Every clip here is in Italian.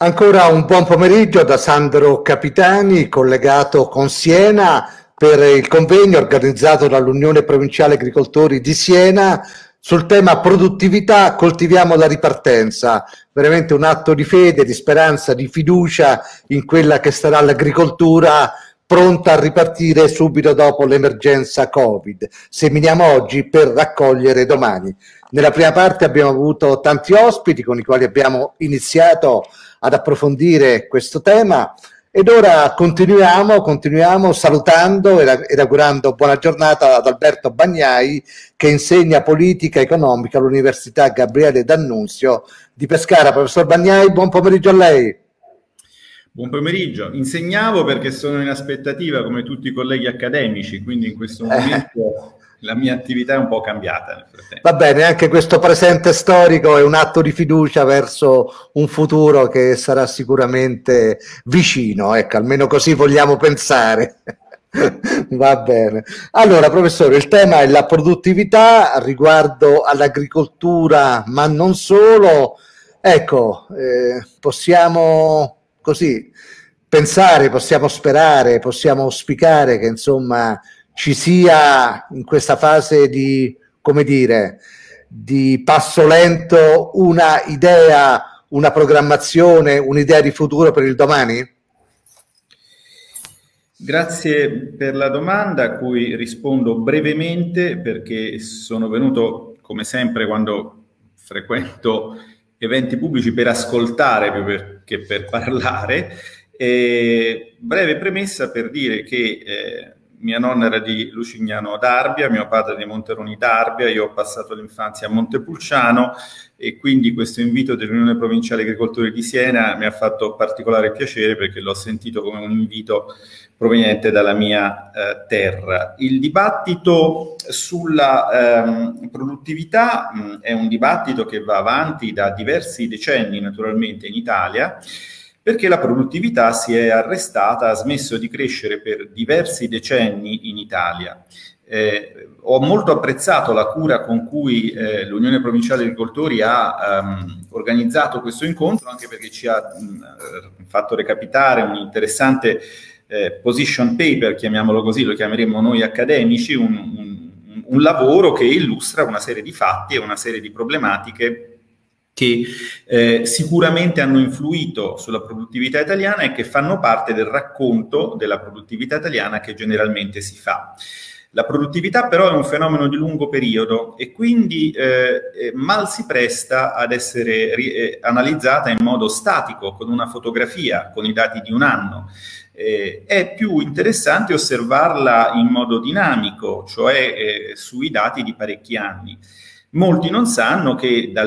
Ancora un buon pomeriggio da Sandro Capitani, collegato con Siena per il convegno organizzato dall'Unione Provinciale Agricoltori di Siena sul tema produttività, coltiviamo la ripartenza. Veramente un atto di fede, di speranza, di fiducia in quella che sarà l'agricoltura pronta a ripartire subito dopo l'emergenza Covid. Seminiamo oggi per raccogliere domani. Nella prima parte abbiamo avuto tanti ospiti con i quali abbiamo iniziato ad approfondire questo tema ed ora continuiamo salutando ed augurando buona giornata ad Alberto Bagnai, che insegna politica economica all'Università Gabriele D'Annunzio di Pescara. Professor Bagnai, buon pomeriggio a lei. Buon pomeriggio. Insegnavo perché sono in aspettativa come tutti i colleghi accademici, quindi in questo momento la mia attività è un po' cambiata nel frattempo. Va bene, anche questo presente storico è un atto di fiducia verso un futuro che sarà sicuramente vicino, ecco, almeno così vogliamo pensare. Va bene. Allora, professore, il tema è la produttività riguardo all'agricoltura, ma non solo. Ecco, possiamo così pensare, possiamo sperare, possiamo auspicare che insomma ci sia in questa fase di, come dire, di passo lento una idea, una programmazione, un'idea di futuro per il domani? Grazie per la domanda, a cui rispondo brevemente perché sono venuto, come sempre, quando frequento eventi pubblici per ascoltare più che per parlare. Breve premessa per dire che mia nonna era di Lucignano d'Arbia, mio padre di Monteroni d'Arbia, io ho passato l'infanzia a Montepulciano e quindi questo invito dell'Unione Provinciale Agricoltori di Siena mi ha fatto particolare piacere perché l'ho sentito come un invito proveniente dalla mia terra. Il dibattito sulla produttività è un dibattito che va avanti da diversi decenni naturalmente in Italia, perché la produttività si è arrestata, ha smesso di crescere per diversi decenni in Italia. Ho molto apprezzato la cura con cui l'Unione Provinciale Agricoltori ha organizzato questo incontro, anche perché ci ha fatto recapitare un interessante position paper, chiamiamolo così, lo chiameremo noi accademici, un lavoro che illustra una serie di fatti e una serie di problematiche che sicuramente hanno influito sulla produttività italiana e che fanno parte del racconto della produttività italiana che generalmente si fa. La produttività però è un fenomeno di lungo periodo e quindi mal si presta ad essere analizzata in modo statico, con una fotografia, con i dati di un anno. È più interessante osservarla in modo dinamico, cioè sui dati di parecchi anni. Molti non sanno che dal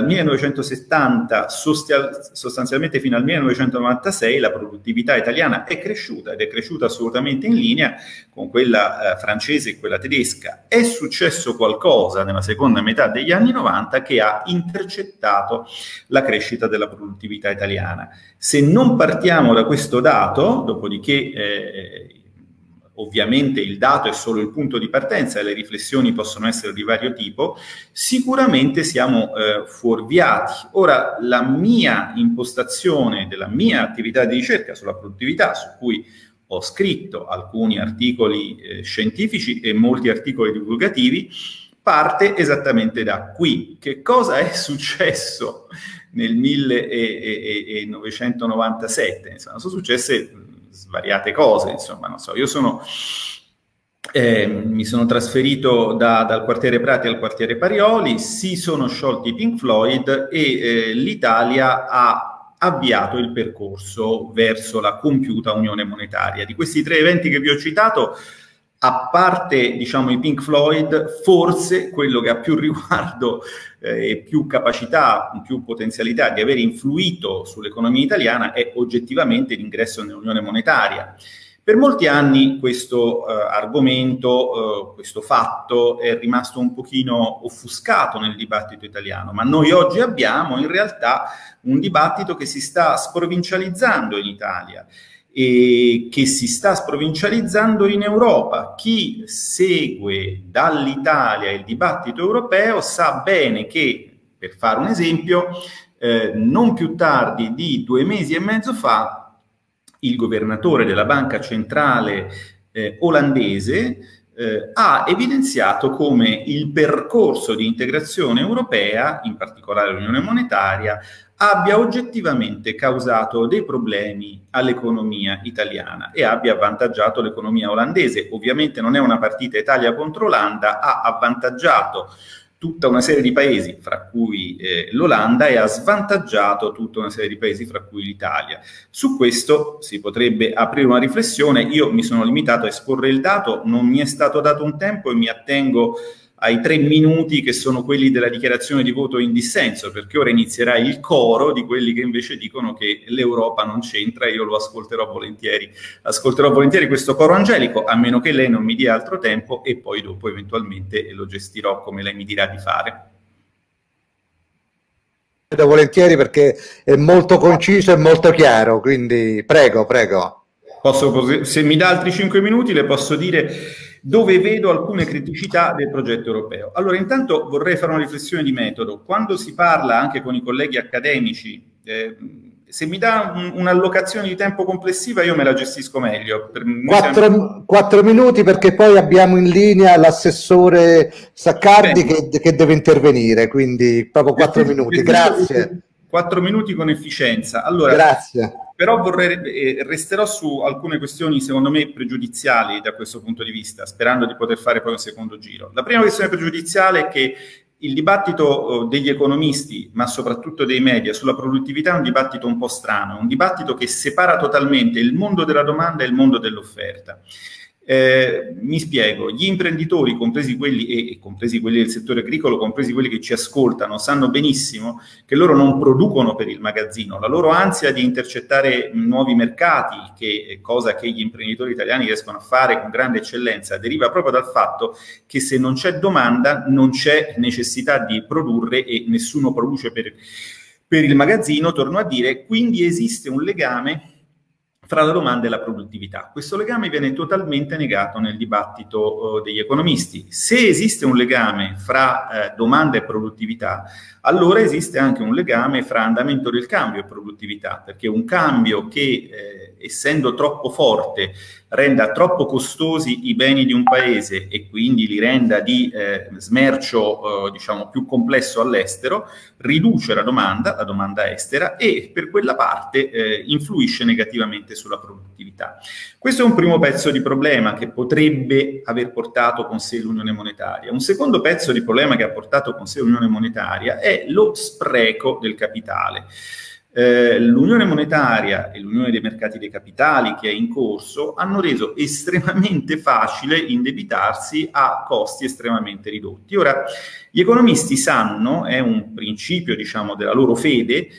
1970 sostanzialmente fino al 1996 la produttività italiana è cresciuta ed è cresciuta assolutamente in linea con quella francese e quella tedesca. È successo qualcosa nella seconda metà degli anni 90 che ha intercettato la crescita della produttività italiana. Se non partiamo da questo dato, dopodiché ovviamente il dato è solo il punto di partenza e le riflessioni possono essere di vario tipo, sicuramente siamo fuorviati. Ora, la mia impostazione della mia attività di ricerca sulla produttività, su cui ho scritto alcuni articoli scientifici e molti articoli divulgativi, parte esattamente da qui. Che cosa è successo nel 1997? Insomma, sono successe svariate cose, insomma, non so, io mi sono trasferito dal quartiere Prati al quartiere Parioli, si sono sciolti i Pink Floyd e l'Italia ha avviato il percorso verso la compiuta unione monetaria. Di questi tre eventi che vi ho citato, a parte, diciamo, i Pink Floyd, forse quello che ha più riguardo e più capacità, più potenzialità di aver influito sull'economia italiana è oggettivamente l'ingresso nell'unione monetaria. Per molti anni questo argomento, questo fatto è rimasto un pochino offuscato nel dibattito italiano, ma noi oggi abbiamo in realtà un dibattito che si sta sprovincializzando in Italia e che si sta sprovincializzando in Europa. Chi segue dall'Italia il dibattito europeo sa bene che, per fare un esempio, non più tardi di 2 mesi e mezzo fa, il governatore della banca centrale olandese ha evidenziato come il percorso di integrazione europea, in particolare l'Unione monetaria, abbia oggettivamente causato dei problemi all'economia italiana e abbia avvantaggiato l'economia olandese. Ovviamente non è una partita Italia contro Olanda, ha avvantaggiato tutta una serie di paesi, fra cui l'Olanda, e ha svantaggiato tutta una serie di paesi, fra cui l'Italia. Su questo si potrebbe aprire una riflessione. Io mi sono limitato a esporre il dato, non mi è stato dato un tempo e mi attengo ai 3 minuti che sono quelli della dichiarazione di voto in dissenso, perché ora inizierà il coro di quelli che invece dicono che l'Europa non c'entra. Io lo ascolterò volentieri questo coro angelico, a meno che lei non mi dia altro tempo, e poi dopo eventualmente lo gestirò come lei mi dirà di fare. Volentieri, perché è molto conciso e molto chiaro, quindi prego. Se mi dà altri 5 minuti le posso dire dove vedo alcune criticità del progetto europeo. Allora, intanto vorrei fare una riflessione di metodo. Quando si parla anche con i colleghi accademici, se mi dà un'allocazione di tempo complessiva io me la gestisco meglio. 4 minuti, perché poi abbiamo in linea l'assessore Saccardi che deve intervenire, quindi proprio 4 minuti. Grazie. 4 minuti con efficienza. Allora, grazie. Però resterò su alcune questioni secondo me pregiudiziali da questo punto di vista, sperando di poter fare poi un secondo giro. La prima questione pregiudiziale è che il dibattito degli economisti, ma soprattutto dei media, sulla produttività è un dibattito un po' strano, è un dibattito che separa totalmente il mondo della domanda e il mondo dell'offerta. Mi spiego: gli imprenditori, compresi quelli del settore agricolo, compresi quelli che ci ascoltano, sanno benissimo che loro non producono per il magazzino. La loro ansia di intercettare nuovi mercati, cosa che gli imprenditori italiani riescono a fare con grande eccellenza, deriva proprio dal fatto che se non c'è domanda non c'è necessità di produrre e nessuno produce per il magazzino, torno a dire. Quindi esiste un legame fra la domanda e la produttività. Questo legame viene totalmente negato nel dibattito degli economisti. Se esiste un legame fra domanda e produttività, allora esiste anche un legame fra andamento del cambio e produttività, perché un cambio che, essendo troppo forte, renda troppo costosi i beni di un paese e quindi li renda di smercio diciamo più complesso all'estero, riduce la domanda estera, e per quella parte influisce negativamente sulla produttività. Questo è un primo pezzo di problema che potrebbe aver portato con sé l'Unione monetaria. Un secondo pezzo di problema che ha portato con sé l'Unione monetaria è lo spreco del capitale. L'Unione monetaria e l'Unione dei mercati dei capitali che è in corso hanno reso estremamente facile indebitarsi a costi estremamente ridotti. Ora, gli economisti sanno, è un principio diciamo della loro fede,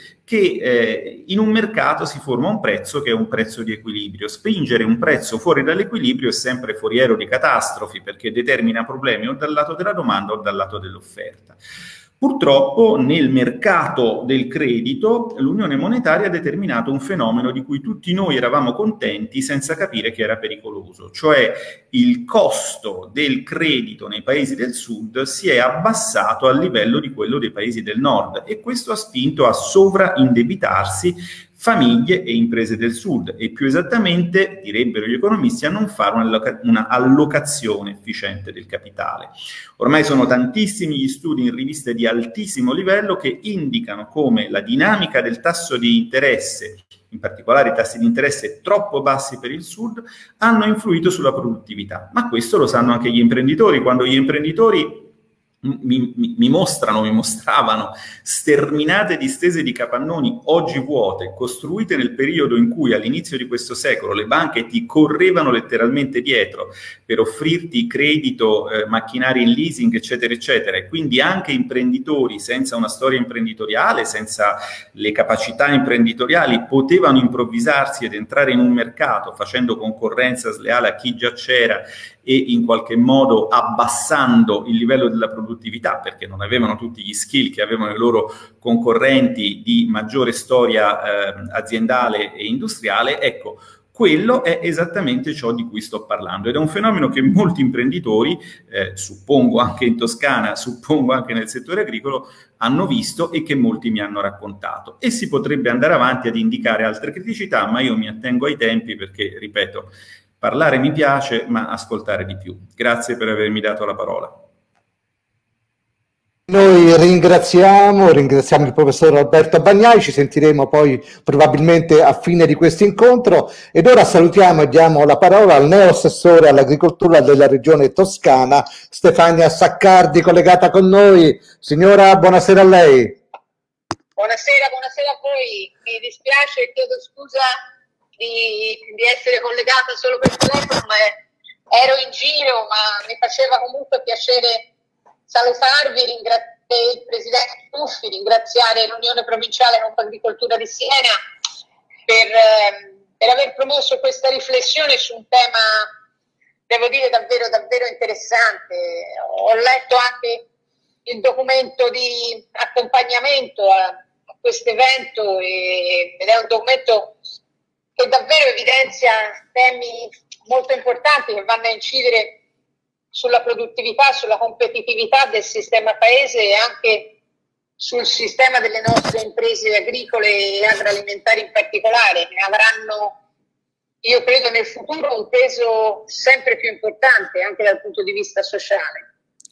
che in un mercato si forma un prezzo che è un prezzo di equilibrio. Spingere un prezzo fuori dall'equilibrio è sempre foriero di catastrofi, perché determina problemi o dal lato della domanda o dal lato dell'offerta. Purtroppo nel mercato del credito l'Unione monetaria ha determinato un fenomeno di cui tutti noi eravamo contenti senza capire che era pericoloso, cioè il costo del credito nei paesi del sud si è abbassato al livello di quello dei paesi del nord, e questo ha spinto a sovraindebitarsi famiglie e imprese del sud, e più esattamente, direbbero gli economisti, a non fare una allocazione efficiente del capitale. Ormai sono tantissimi gli studi in riviste di altissimo livello che indicano come la dinamica del tasso di interesse, in particolare i tassi di interesse troppo bassi per il sud, hanno influito sulla produttività. Ma questo lo sanno anche gli imprenditori. Quando gli imprenditori mi mostravano sterminate distese di capannoni oggi vuote, costruite nel periodo in cui all'inizio di questo secolo le banche ti correvano letteralmente dietro per offrirti credito, macchinari in leasing, eccetera, eccetera, e quindi anche imprenditori senza una storia imprenditoriale, senza le capacità imprenditoriali, potevano improvvisarsi ed entrare in un mercato facendo concorrenza sleale a chi già c'era e in qualche modo abbassando il livello della produttività, perché non avevano tutti gli skill che avevano i loro concorrenti di maggiore storia aziendale e industriale. Ecco, quello è esattamente ciò di cui sto parlando ed è un fenomeno che molti imprenditori, suppongo anche in Toscana, suppongo anche nel settore agricolo, hanno visto e che molti mi hanno raccontato. E si potrebbe andare avanti ad indicare altre criticità, ma io mi attengo ai tempi perché, ripeto, parlare mi piace, ma ascoltare di più. Grazie per avermi dato la parola. Noi ringraziamo il professor Alberto Bagnai, ci sentiremo poi probabilmente a fine di questo incontro ed ora salutiamo e diamo la parola al neoassessore all'agricoltura della regione Toscana, Stefania Saccardi, collegata con noi. Signora, buonasera a lei. Buonasera a voi. Mi dispiace e chiedo scusa di essere collegata solo per telefono, ma ero in giro, ma mi faceva comunque piacere salutarvi, ringraziare il Presidente Tuffi, ringraziare l'Unione Provinciale Confagricoltura di Siena per aver promosso questa riflessione su un tema, devo dire, davvero interessante. Ho letto anche il documento di accompagnamento a questo evento ed è un documento che davvero evidenzia temi molto importanti che vanno a incidere sulla produttività, sulla competitività del sistema paese e anche sul sistema delle nostre imprese agricole e agroalimentari in particolare, che avranno, io credo, nel futuro un peso sempre più importante anche dal punto di vista sociale.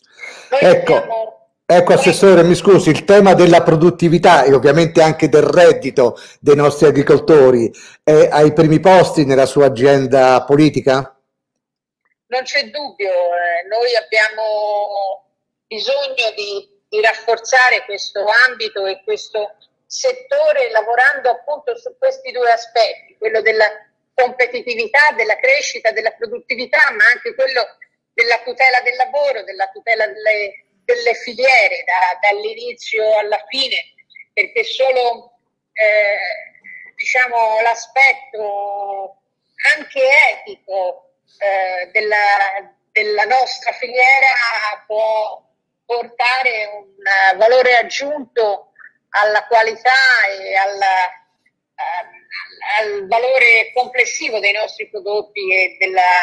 Ecco, Assessore, mi scusi, il tema della produttività e ovviamente anche del reddito dei nostri agricoltori è ai primi posti nella sua agenda politica? Non c'è dubbio, noi abbiamo bisogno di rafforzare questo ambito e questo settore lavorando appunto su questi due aspetti, quello della competitività, della crescita, della produttività, ma anche quello della tutela del lavoro, della tutela delle filiere dall'inizio alla fine, perché solo diciamo l'aspetto anche etico della nostra filiera può portare un valore aggiunto alla qualità e al valore complessivo dei nostri prodotti e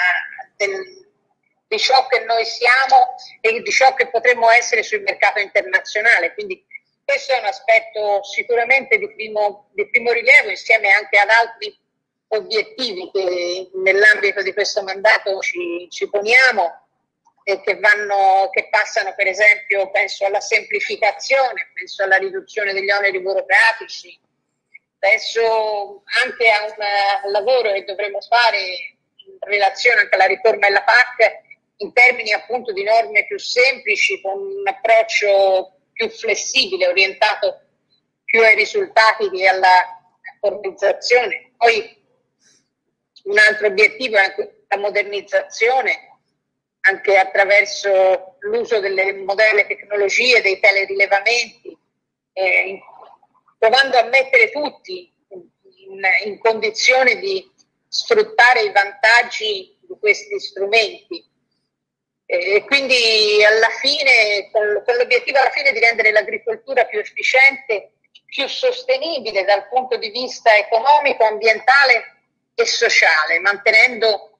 di ciò che noi siamo e di ciò che potremmo essere sul mercato internazionale. Quindi questo è un aspetto sicuramente di primo rilievo, insieme anche ad altri obiettivi che nell'ambito di questo mandato ci poniamo e che passano, per esempio, penso alla semplificazione, penso alla riduzione degli oneri burocratici, penso anche a un lavoro che dovremo fare in relazione anche alla riforma della PAC in termini appunto di norme più semplici, con un approccio più flessibile, orientato più ai risultati che alla formalizzazione. Poi un altro obiettivo è anche la modernizzazione, anche attraverso l'uso delle moderne tecnologie, dei telerilevamenti, provando a mettere tutti in condizione di sfruttare i vantaggi di questi strumenti. E quindi alla fine, con l'obiettivo alla fine di rendere l'agricoltura più efficiente, più sostenibile dal punto di vista economico, ambientale e sociale, mantenendo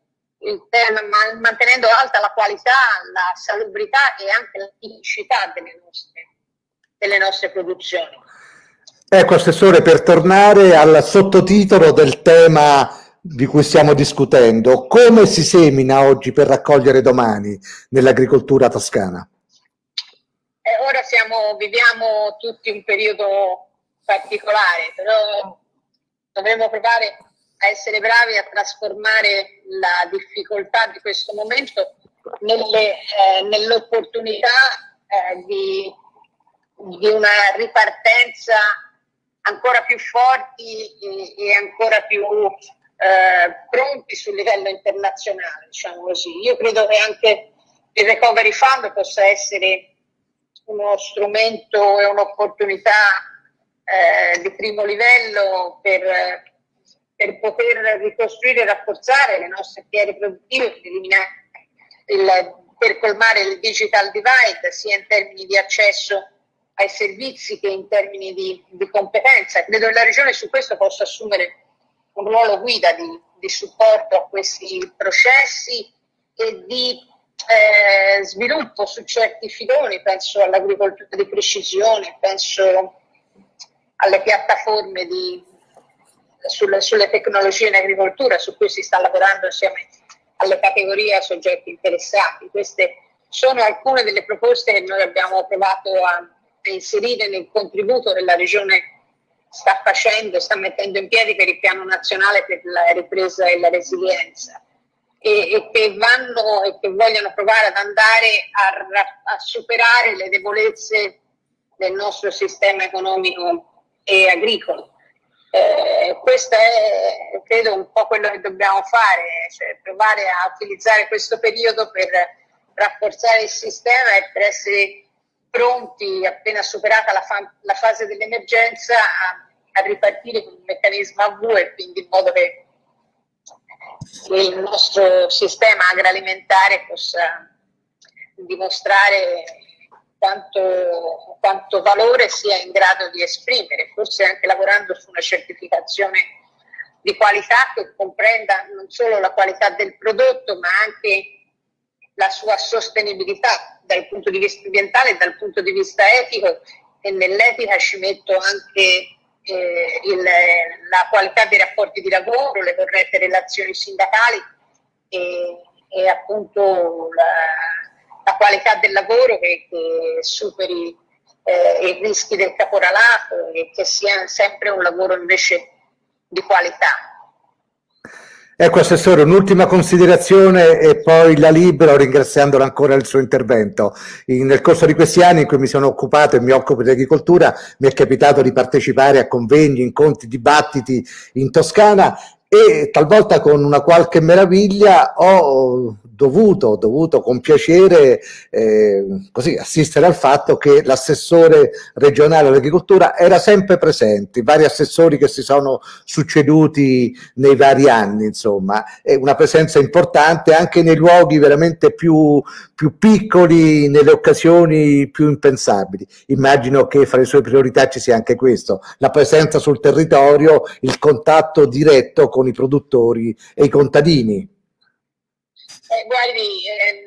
alta la qualità, la salubrità e anche la tipicità delle nostre produzioni. Ecco, Assessore, per tornare al sottotitolo del tema di cui stiamo discutendo, come si semina oggi per raccogliere domani nell'agricoltura toscana? Ora viviamo tutti un periodo particolare, però dovremmo provare a essere bravi a trasformare la difficoltà di questo momento nell'opportunità di una ripartenza ancora più forti e ancora più pronti sul livello internazionale, diciamo così. Io credo che anche il Recovery Fund possa essere uno strumento e un'opportunità di primo livello per poter ricostruire e rafforzare le nostre filiere produttive, per colmare il digital divide, sia in termini di accesso ai servizi che in termini di competenza. Credo che la Regione su questo possa assumere un ruolo guida di di supporto a questi processi e di sviluppo su certi filoni, penso all'agricoltura di precisione, penso alle piattaforme sulle tecnologie in agricoltura, su cui si sta lavorando insieme alle categorie e ai soggetti interessati. Queste sono alcune delle proposte che noi abbiamo provato a inserire nel contributo che la Regione sta mettendo in piedi per il Piano Nazionale per la ripresa e la resilienza, e che vogliono provare ad andare a superare le debolezze del nostro sistema economico e agricolo. Questo è, credo, un po' quello che dobbiamo fare, cioè provare a utilizzare questo periodo per rafforzare il sistema e per essere pronti, appena superata la fase dell'emergenza, a ripartire con un meccanismo a V, e quindi in modo che il nostro sistema agroalimentare possa dimostrare quanto valore sia in grado di esprimere, forse anche lavorando su una certificazione di qualità che comprenda non solo la qualità del prodotto, ma anche la sua sostenibilità dal punto di vista ambientale e dal punto di vista etico, e nell'etica ci metto anche la qualità dei rapporti di lavoro, le corrette relazioni sindacali e appunto la qualità del lavoro che superi i rischi del caporalato e che sia sempre un lavoro invece di qualità. Ecco, Assessore, un'ultima considerazione e poi la libero, ringraziandola ancora del suo intervento. Nel corso di questi anni in cui mi sono occupato e mi occupo di agricoltura, mi è capitato di partecipare a convegni, incontri, dibattiti in Toscana, e talvolta con una qualche meraviglia ho dovuto con piacere così assistere al fatto che l'assessore regionale all'agricoltura era sempre presente, i vari assessori che si sono succeduti nei vari anni, insomma, è una presenza importante anche nei luoghi veramente più piccoli, nelle occasioni più impensabili. Immagino che fra le sue priorità ci sia anche questo, la presenza sul territorio, il contatto diretto con i produttori e i contadini. Guardi,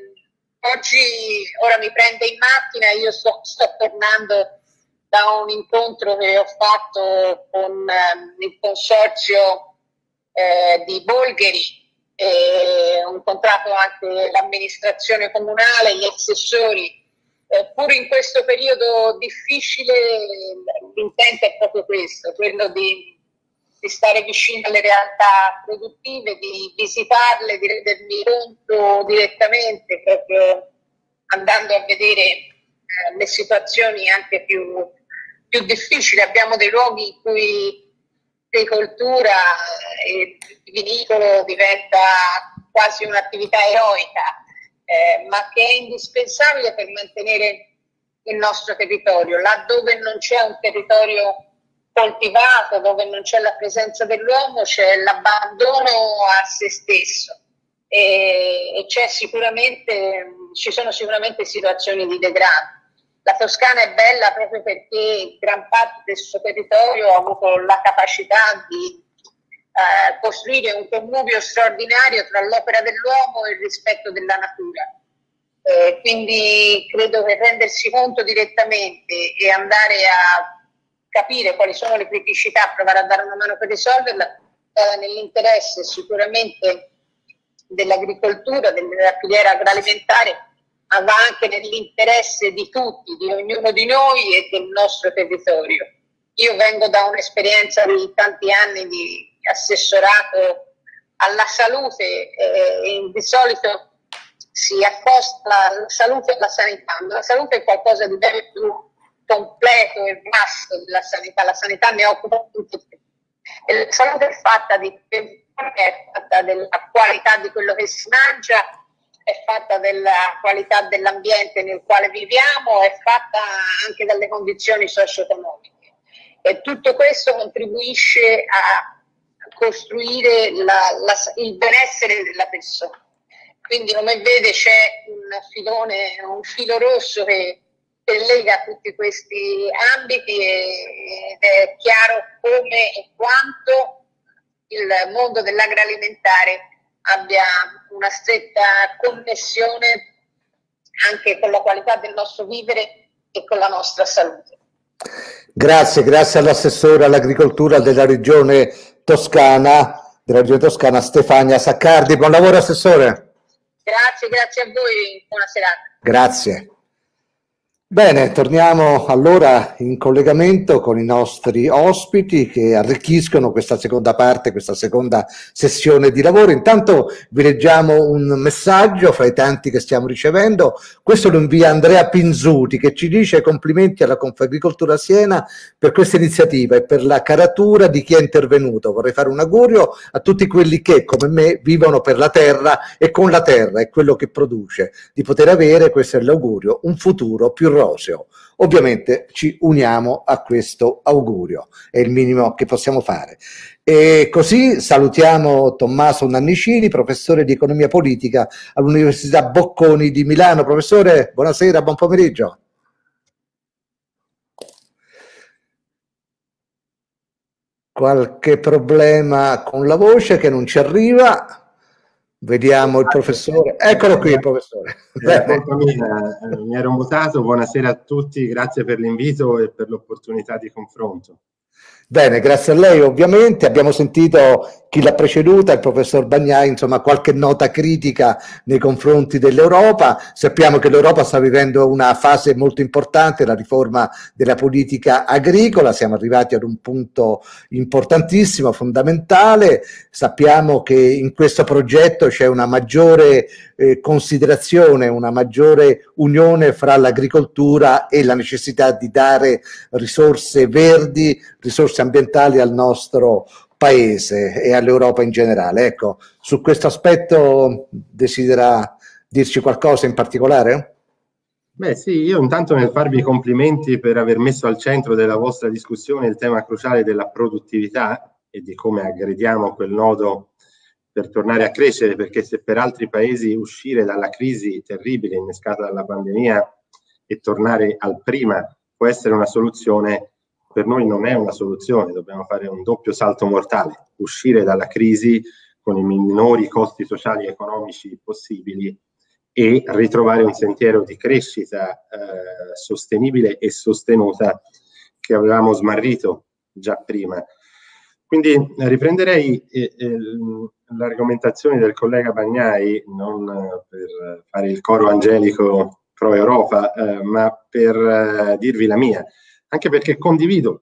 ora mi prende in macchina, io sto tornando da un incontro che ho fatto con il consorzio di Bolgheri, ho incontrato anche l'amministrazione comunale, gli assessori. Pur in questo periodo difficile l'intento è proprio questo, quello di stare vicino alle realtà produttive, di visitarle, di rendermi conto direttamente, proprio andando a vedere le situazioni anche più difficili. Abbiamo dei luoghi in cui l'agricoltura e il vinicolo diventa quasi un'attività eroica, ma che è indispensabile per mantenere il nostro territorio. Laddove non c'è un territorio coltivato, dove non c'è la presenza dell'uomo, c'è l'abbandono a se stesso e ci sono sicuramente situazioni di degrado. La Toscana è bella proprio perché gran parte del suo territorio ha avuto la capacità di costruire un connubio straordinario tra l'opera dell'uomo e il rispetto della natura. Quindi credo che rendersi conto direttamente e andare a capire quali sono le criticità, provare a dare una mano per risolverla, nell'interesse sicuramente dell'agricoltura, della filiera agroalimentare, ma va anche nell'interesse di tutti, di ognuno di noi e del nostro territorio. Io vengo da un'esperienza di tanti anni di assessorato alla salute e di solito si accosta la salute alla sanità, ma la salute è qualcosa di ben più completo e vasto della sanità. La sanità ne occupa tutti. E la salute è fatta della qualità di quello che si mangia, è fatta della qualità dell'ambiente nel quale viviamo, è fatta anche dalle condizioni socio-economiche. E tutto questo contribuisce a costruire il benessere della persona. Quindi, come vede, c'è un filo rosso che lega tutti questi ambiti ed è chiaro come e quanto il mondo dell'agroalimentare abbia una stretta connessione anche con la qualità del nostro vivere e con la nostra salute. Grazie all'assessore all'agricoltura della regione Toscana, Stefania Saccardi. Buon lavoro, assessore. Grazie a voi, buona serata. Grazie. Bene, torniamo allora in collegamento con i nostri ospiti che arricchiscono questa seconda parte, questa seconda sessione di lavoro. Intanto vi leggiamo un messaggio fra i tanti che stiamo ricevendo. Questo lo invia Andrea Pinzuti, che ci dice: complimenti alla Confagricoltura Siena per questa iniziativa e per la caratura di chi è intervenuto. Vorrei fare un augurio a tutti quelli che, come me, vivono per la terra e con la terra e quello che produce, di poter avere, questo è l'augurio, un futuro più roseo. Ovviamente ci uniamo a questo augurio, è il minimo che possiamo fare. E così salutiamo Tommaso Nannicini, professore di economia politica all'Università Bocconi di Milano. Professore, buonasera, buon pomeriggio. Qualche problema con la voce che non ci arriva. Vediamo il professore. Eccolo qui il professore. Mi ero mutato. Buonasera a tutti, grazie per l'invito e per l'opportunità di confronto. Bene, grazie a lei ovviamente. Abbiamo sentito chi l'ha preceduta, il professor Bagnai, insomma qualche nota critica nei confronti dell'Europa. Sappiamo che l'Europa sta vivendo una fase molto importante, la riforma della politica agricola, siamo arrivati ad un punto importantissimo, fondamentale. Sappiamo che in questo progetto c'è una maggiore considerazione, una maggiore unione fra l'agricoltura e la necessità di dare risorse verdi, risorse ambientali al nostro paese e all'Europa in generale. Ecco, su questo aspetto desidera dirci qualcosa in particolare? Beh sì, io intanto nel farvi i complimenti per aver messo al centro della vostra discussione il tema cruciale della produttività e di come aggrediamo quel nodo per tornare a crescere, perché se per altri paesi uscire dalla crisi terribile innescata dalla pandemia e tornare al prima può essere una soluzione, per noi non è una soluzione, dobbiamo fare un doppio salto mortale, uscire dalla crisi con i minori costi sociali e economici possibili e ritrovare un sentiero di crescita sostenibile e sostenuta che avevamo smarrito già prima. Quindi riprenderei l'argomentazione del collega Bagnai, non per fare il coro angelico pro Europa, ma per dirvi la mia, anche perché condivido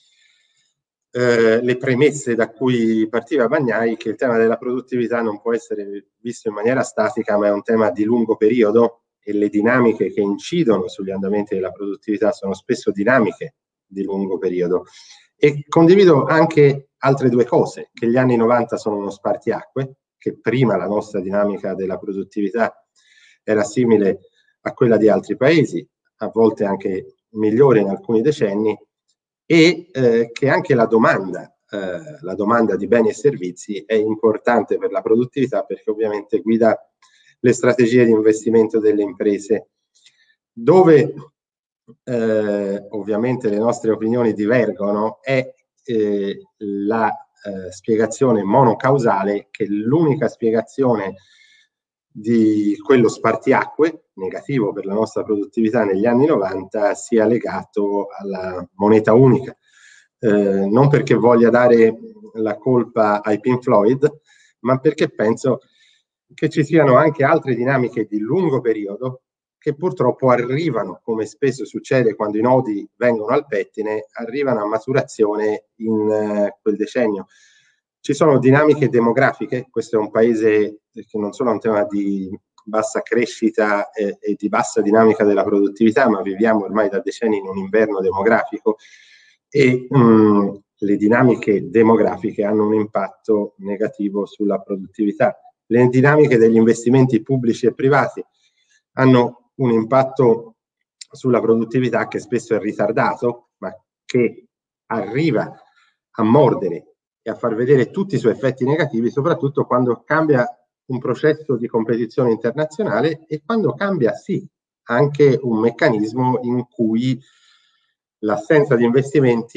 le premesse da cui partiva Bagnai, che il tema della produttività non può essere visto in maniera statica, ma è un tema di lungo periodo e le dinamiche che incidono sugli andamenti della produttività sono spesso dinamiche di lungo periodo. E condivido anche altre due cose, che gli anni 90 sono uno spartiacque, che prima la nostra dinamica della produttività era simile a quella di altri paesi, a volte anche migliore in alcuni decenni, e che anche la domanda di beni e servizi è importante per la produttività, perché ovviamente guida le strategie di investimento delle imprese. Dove ovviamente le nostre opinioni divergono è la spiegazione monocausale, che l'unica spiegazione di quello spartiacque negativo per la nostra produttività negli anni 90 sia legato alla moneta unica. Non perché voglia dare la colpa ai Pink Floyd, ma perché penso che ci siano anche altre dinamiche di lungo periodo che purtroppo arrivano, come spesso succede quando i nodi vengono al pettine, arrivano a maturazione in quel decennio. Ci sono dinamiche demografiche, questo è un paese che non solo ha un tema di bassa crescita e di bassa dinamica della produttività, ma viviamo ormai da decenni in un inverno demografico e le dinamiche demografiche hanno un impatto negativo sulla produttività. Le dinamiche degli investimenti pubblici e privati hanno un impatto sulla produttività che spesso è ritardato, ma che arriva a mordere e a far vedere tutti i suoi effetti negativi, soprattutto quando cambia un processo di competizione internazionale e quando cambia, sì, anche un meccanismo in cui l'assenza di investimenti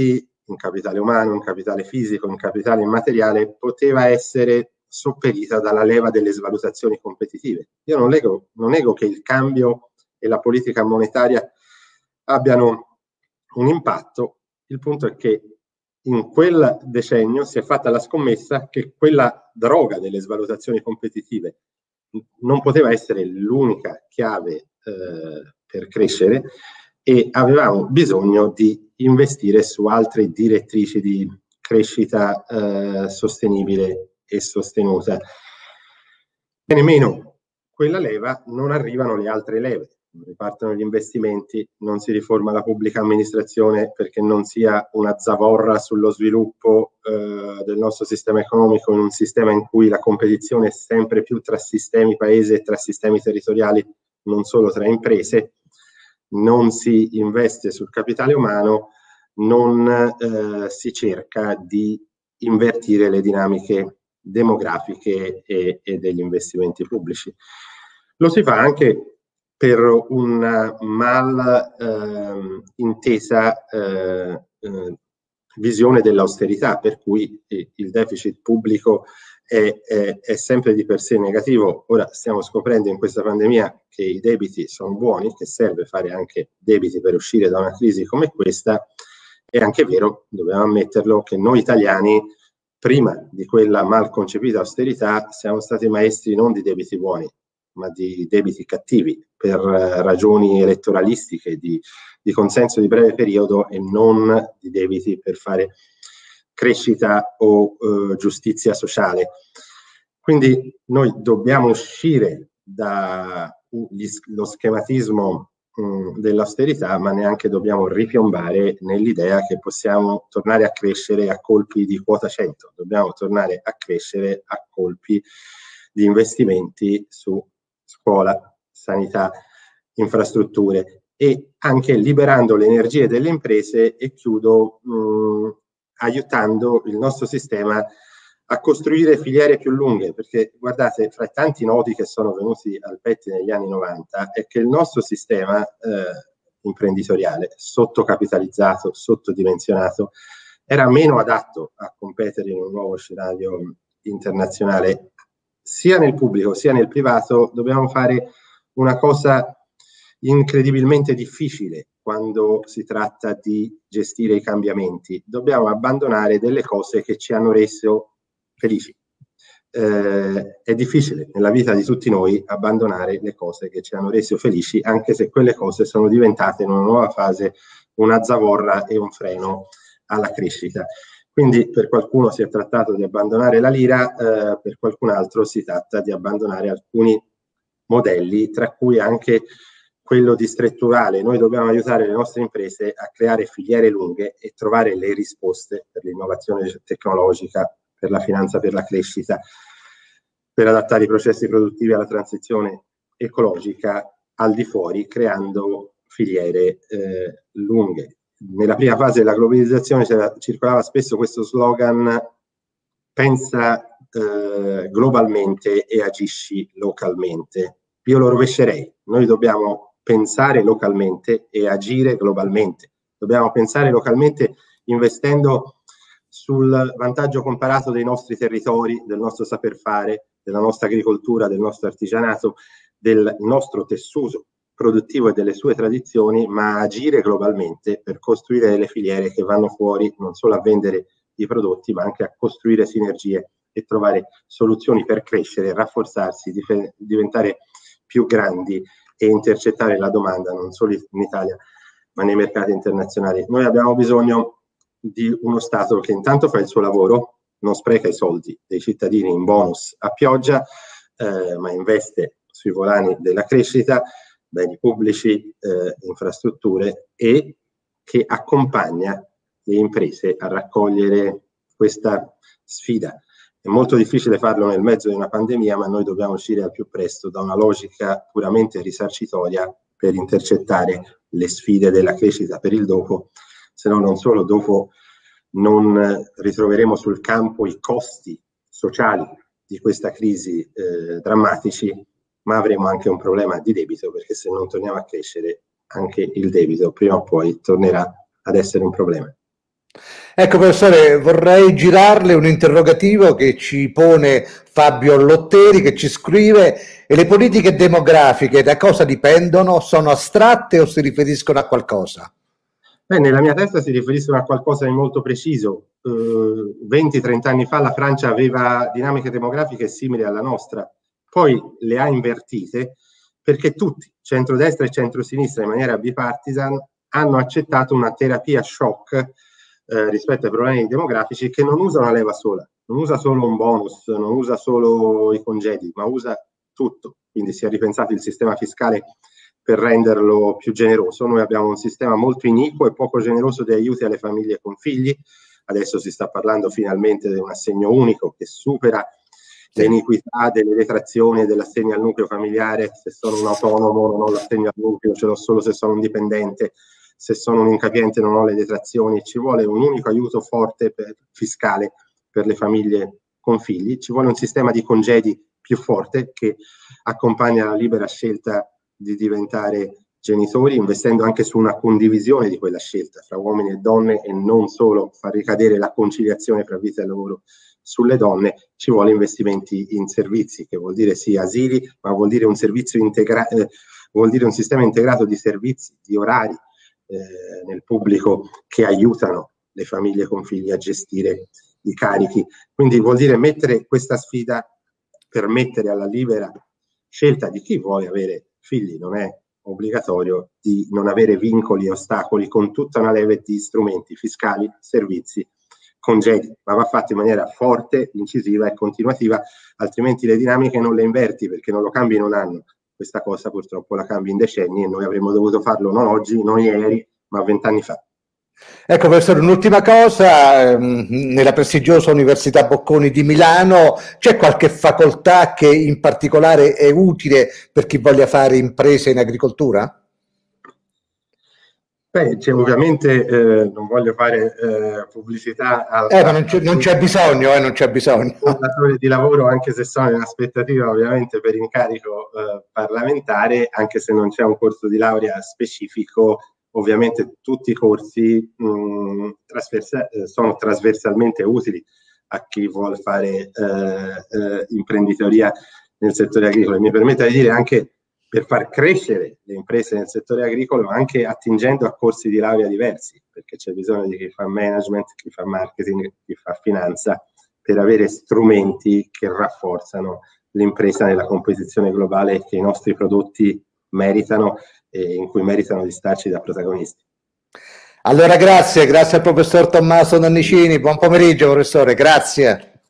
in capitale umano, in capitale fisico, in capitale immateriale, poteva essere sopperita dalla leva delle svalutazioni competitive. Io non nego che il cambio e la politica monetaria abbiano un impatto. Il punto è che in quel decennio si è fatta la scommessa che quella droga delle svalutazioni competitive non poteva essere l'unica chiave per crescere, e avevamo bisogno di investire su altre direttrici di crescita sostenibile e sostenuta. Viene meno quella leva, non arrivano le altre leve. Non ripartono gli investimenti, non si riforma la pubblica amministrazione perché non sia una zavorra sullo sviluppo del nostro sistema economico, in un sistema in cui la competizione è sempre più tra sistemi paese e tra sistemi territoriali, non solo tra imprese. Non si investe sul capitale umano, non si cerca di invertire le dinamiche demografiche e degli investimenti pubblici. Lo si fa anche per una mal intesa visione dell'austerità, per cui il deficit pubblico è sempre di per sé negativo. Ora stiamo scoprendo in questa pandemia che i debiti sono buoni, che serve fare anche debiti per uscire da una crisi come questa. È anche vero, dobbiamo ammetterlo, che noi italiani, prima di quella mal concepita austerità, siamo stati maestri non di debiti buoni, ma di debiti cattivi, per ragioni elettoralistiche, di consenso di breve periodo, e non di debiti per fare crescita o giustizia sociale. Quindi noi dobbiamo uscire dallo schematismo dell'austerità, ma neanche dobbiamo ripiombare nell'idea che possiamo tornare a crescere a colpi di quota 100. Dobbiamo tornare a crescere a colpi di investimenti su scuola, sanità, infrastrutture, e anche liberando le energie delle imprese, e chiudo, aiutando il nostro sistema a costruire filiere più lunghe, perché guardate, fra i tanti nodi che sono venuti al pettine negli anni 90 è che il nostro sistema imprenditoriale, sottocapitalizzato, sottodimensionato, era meno adatto a competere in un nuovo scenario internazionale. Sia nel pubblico sia nel privato dobbiamo fare una cosa incredibilmente difficile quando si tratta di gestire i cambiamenti. Dobbiamo abbandonare delle cose che ci hanno reso felici. È difficile nella vita di tutti noi abbandonare le cose che ci hanno reso felici, anche se quelle cose sono diventate in una nuova fase una zavorra e un freno alla crescita. Quindi per qualcuno si è trattato di abbandonare la lira, per qualcun altro si tratta di abbandonare alcuni modelli, tra cui anche quello distrettuale. Noi dobbiamo aiutare le nostre imprese a creare filiere lunghe e trovare le risposte per l'innovazione tecnologica, per la finanza, per la crescita, per adattare i processi produttivi alla transizione ecologica al di fuori, creando filiere lunghe. Nella prima fase della globalizzazione circolava spesso questo slogan: pensa globalmente e agisci localmente. Io lo rovescerei. Noi dobbiamo pensare localmente e agire globalmente. Dobbiamo pensare localmente investendo sul vantaggio comparato dei nostri territori, del nostro saper fare, della nostra agricoltura, del nostro artigianato, del nostro tessuto produttivo e delle sue tradizioni, ma agire globalmente per costruire delle filiere che vanno fuori non solo a vendere i prodotti, ma anche a costruire sinergie e trovare soluzioni per crescere, rafforzarsi, diventare più grandi e intercettare la domanda non solo in Italia, ma nei mercati internazionali. Noi abbiamo bisogno di uno Stato che intanto fa il suo lavoro, non spreca i soldi dei cittadini in bonus a pioggia, ma investe sui volani della crescita, beni pubblici, infrastrutture, e che accompagna le imprese a raccogliere questa sfida. È molto difficile farlo nel mezzo di una pandemia, ma noi dobbiamo uscire al più presto da una logica puramente risarcitoria per intercettare le sfide della crescita per il dopo, se no non solo dopo non ritroveremo sul campo i costi sociali di questa crisi drammatici, ma avremo anche un problema di debito, perché se non torniamo a crescere anche il debito prima o poi tornerà ad essere un problema. Ecco, professore, vorrei girarle un interrogativo che ci pone Fabio Lotteri, che ci scrive: e le politiche demografiche da cosa dipendono? Sono astratte o si riferiscono a qualcosa? Beh, nella mia testa si riferiscono a qualcosa di molto preciso. 20-30 anni fa la Francia aveva dinamiche demografiche simili alla nostra, poi le ha invertite perché tutti, centrodestra e centrosinistra, in maniera bipartisan, hanno accettato una terapia shock rispetto ai problemi demografici, che non usa una leva sola, non usa solo un bonus, non usa solo i congedi, ma usa tutto. Quindi si è ripensato il sistema fiscale per renderlo più generoso. Noi abbiamo un sistema molto iniquo e poco generoso di aiuti alle famiglie con figli. Adesso si sta parlando finalmente di un assegno unico che supera l'iniquità delle detrazioni e dell'assegno al nucleo familiare. Se sono un autonomo non ho l'assegno al nucleo, ce l'ho solo se sono un dipendente. Se sono un incapiente non ho le detrazioni. Ci vuole un unico aiuto forte fiscale per le famiglie con figli. Ci vuole un sistema di congedi più forte che accompagna la libera scelta di diventare genitori, investendo anche su una condivisione di quella scelta fra uomini e donne, e non solo far ricadere la conciliazione fra vita e lavoro sulle donne. Ci vuole investimenti in servizi, che vuol dire sì asili, ma vuol dire un servizio integrato, vuol dire un sistema integrato di servizi, di orari nel pubblico, che aiutano le famiglie con figli a gestire i carichi. Quindi vuol dire mettere questa sfida, permettere alla libera scelta di chi vuole avere figli, non è obbligatorio, di non avere vincoli e ostacoli, con tutta una leve di strumenti fiscali, servizi, congedi, ma va fatto in maniera forte, incisiva e continuativa, altrimenti le dinamiche non le inverti, perché non lo cambi in un anno. Questa cosa purtroppo la cambi in decenni, e noi avremmo dovuto farlo non oggi, non ieri, ma 20 anni fa. Ecco, professore, un'ultima cosa: nella prestigiosa Università Bocconi di Milano c'è qualche facoltà che in particolare è utile per chi voglia fare imprese in agricoltura? Beh, ovviamente non voglio fare pubblicità ma non c'è bisogno, non c'è bisogno. Datore di lavoro, anche se sono in aspettativa ovviamente per incarico parlamentare, anche se non c'è un corso di laurea specifico. Ovviamente tutti i corsi sono trasversalmente utili a chi vuole fare imprenditoria nel settore agricolo. Mi permetta di dire anche per far crescere le imprese nel settore agricolo, anche attingendo a corsi di laurea diversi, perché c'è bisogno di chi fa management, chi fa marketing, chi fa finanza, per avere strumenti che rafforzano l'impresa nella competizione globale che i nostri prodotti meritano e in cui meritano di starci da protagonisti. Allora grazie al professor Tommaso Nannicini, buon pomeriggio professore, grazie.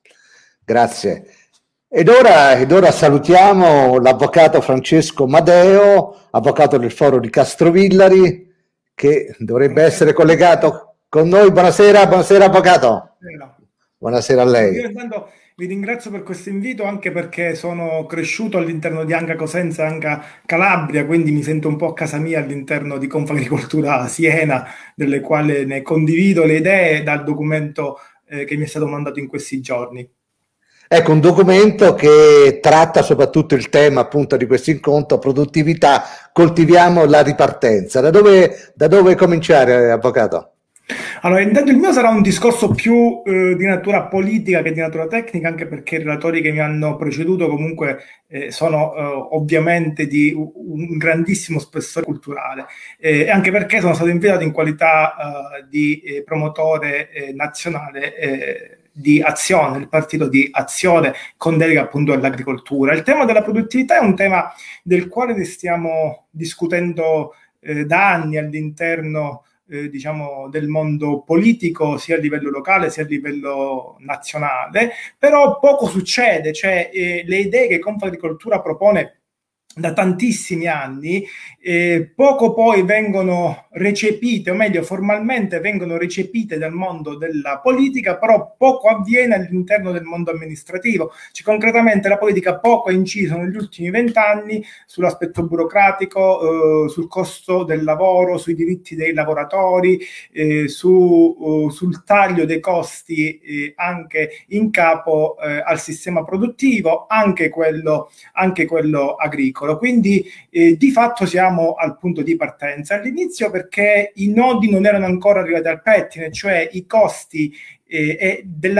Ed ora salutiamo l'avvocato Francesco Madeo, avvocato del Foro di Castrovillari, che dovrebbe essere collegato con noi. Buonasera avvocato. Buonasera a lei. Io intanto vi ringrazio per questo invito, anche perché sono cresciuto all'interno di Anca Cosenza e Anca Calabria, quindi mi sento un po' a casa mia all'interno di Confagricoltura Siena, delle quali ne condivido le idee dal documento che mi è stato mandato in questi giorni. Ecco, un documento che tratta soprattutto il tema appunto di questo incontro: produttività, coltiviamo la ripartenza. Da dove cominciare, avvocato? Allora, intanto il mio sarà un discorso più di natura politica che di natura tecnica, anche perché i relatori che mi hanno preceduto comunque sono ovviamente di un grandissimo spessore culturale, e anche perché sono stato invitato in qualità di promotore nazionale di Azione, il partito di Azione, con delega appunto all'agricoltura. Il tema della produttività è un tema del quale ne stiamo discutendo da anni all'interno diciamo del mondo politico, sia a livello locale sia a livello nazionale, però poco succede, cioè le idee che Confagricoltura propone da tantissimi anni, poco poi vengono recepite, o meglio formalmente vengono recepite dal mondo della politica, però poco avviene all'interno del mondo amministrativo. Cioè, concretamente la politica poco ha inciso negli ultimi 20 anni sull'aspetto burocratico, sul costo del lavoro, sui diritti dei lavoratori, sul taglio dei costi anche in capo al sistema produttivo, anche quello agricolo. agricolo. Quindi di fatto siamo al punto di partenza. All'inizio perché i nodi non erano ancora arrivati al pettine, cioè i costi e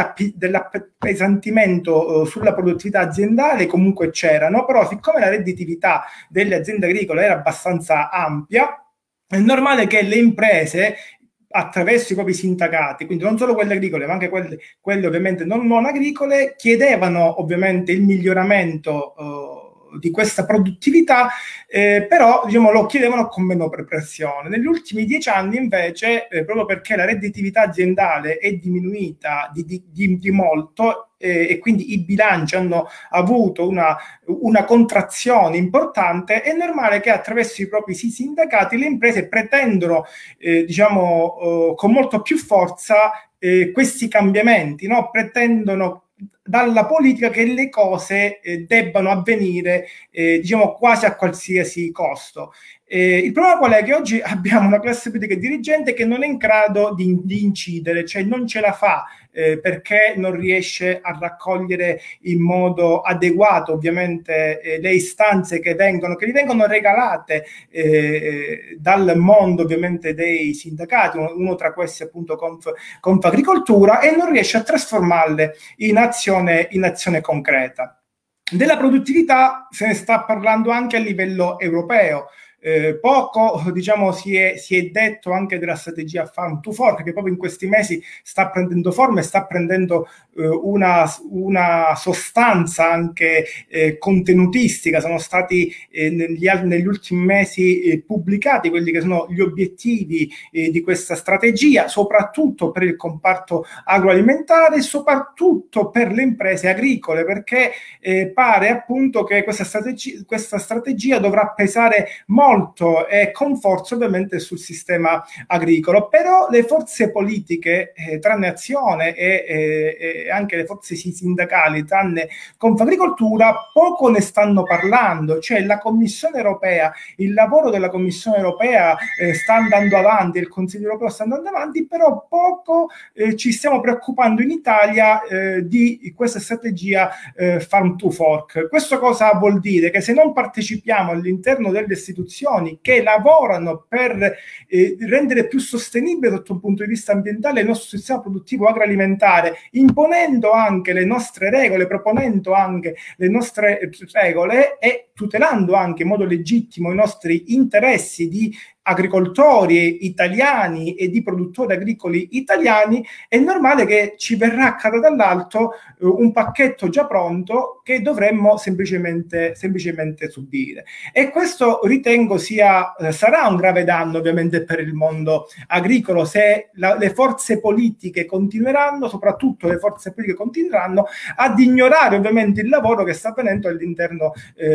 dell'appesantimento sulla produttività aziendale comunque c'erano, però siccome la redditività delle aziende agricole era abbastanza ampia, è normale che le imprese, attraverso i propri sindacati, quindi non solo quelle agricole ma anche quelle ovviamente non agricole, chiedevano ovviamente il miglioramento di questa produttività, però diciamo, lo chiedevano con meno pressione. Negli ultimi 10 anni invece, proprio perché la redditività aziendale è diminuita di molto, e quindi i bilanci hanno avuto una contrazione importante, è normale che attraverso i propri sindacati le imprese pretendono con molto più forza questi cambiamenti, no? Pretendono dalla politica che le cose debbano avvenire quasi a qualsiasi costo. Il problema qual è? Che oggi abbiamo una classe politica e dirigente che non è in grado di incidere, cioè non ce la fa perché non riesce a raccogliere in modo adeguato ovviamente le istanze che gli vengono regalate dal mondo ovviamente dei sindacati, uno tra questi appunto Confagricoltura, e non riesce a trasformarle in azione concreta. Della produttività se ne sta parlando anche a livello europeo. Poco si è detto anche della strategia Farm to Fork, che proprio in questi mesi sta prendendo forma e sta prendendo una sostanza anche contenutistica. Sono stati negli ultimi mesi pubblicati quelli che sono gli obiettivi di questa strategia, soprattutto per il comparto agroalimentare e soprattutto per le imprese agricole, perché pare appunto che questa strategia dovrà pesare molto e con forza ovviamente sul sistema agricolo. Però le forze politiche, tranne Azione e anche le forze sindacali, tranne Confagricoltura, poco ne stanno parlando. Cioè la Commissione europea, il lavoro della Commissione europea sta andando avanti, il Consiglio europeo sta andando avanti, però poco ci stiamo preoccupando in Italia di questa strategia Farm to Fork. Questo cosa vuol dire? Che se non partecipiamo all'interno delle istituzioni che lavorano per rendere più sostenibile sotto un punto di vista ambientale il nostro sistema produttivo agroalimentare, imponendo anche le nostre regole, proponendo anche le nostre regole e tutelando anche in modo legittimo i nostri interessi di agricoltori italiani e di produttori agricoli italiani, è normale che ci verrà caro dall'alto un pacchetto già pronto che dovremmo semplicemente subire. E questo ritengo sarà un grave danno ovviamente per il mondo agricolo se le forze politiche continueranno, soprattutto le forze politiche continueranno ad ignorare ovviamente il lavoro che sta avvenendo all'interno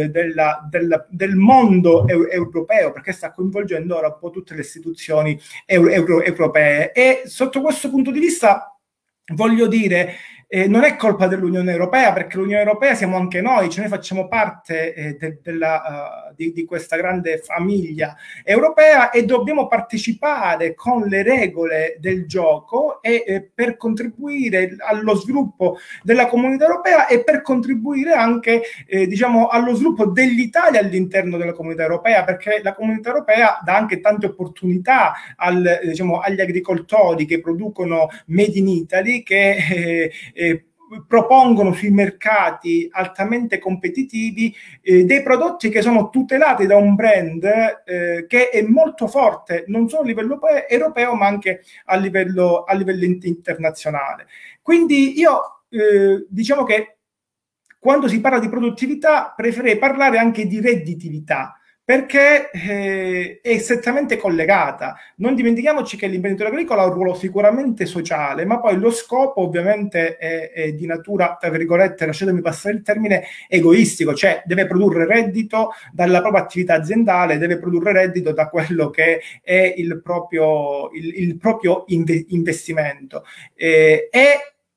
del mondo europeo, perché sta coinvolgendo un po' tutte le istituzioni europee. E sotto questo punto di vista voglio dire, non è colpa dell'Unione Europea, perché l'Unione Europea siamo anche noi, cioè noi facciamo parte di questa grande famiglia europea e dobbiamo partecipare con le regole del gioco e per contribuire allo sviluppo della comunità europea e per contribuire anche allo sviluppo dell'Italia all'interno della comunità europea, perché la comunità europea dà anche tante opportunità agli agricoltori che producono Made in Italy, che propongono sui mercati altamente competitivi dei prodotti che sono tutelati da un brand che è molto forte non solo a livello europeo ma anche a livello internazionale. Quindi io diciamo che quando si parla di produttività preferirei parlare anche di redditività, perché è strettamente collegata. Non dimentichiamoci che l'imprenditore agricolo ha un ruolo sicuramente sociale, ma poi lo scopo ovviamente è di natura, tra virgolette, lasciatemi passare il termine, egoistico, cioè deve produrre reddito dalla propria attività aziendale, deve produrre reddito da quello che è il proprio investimento.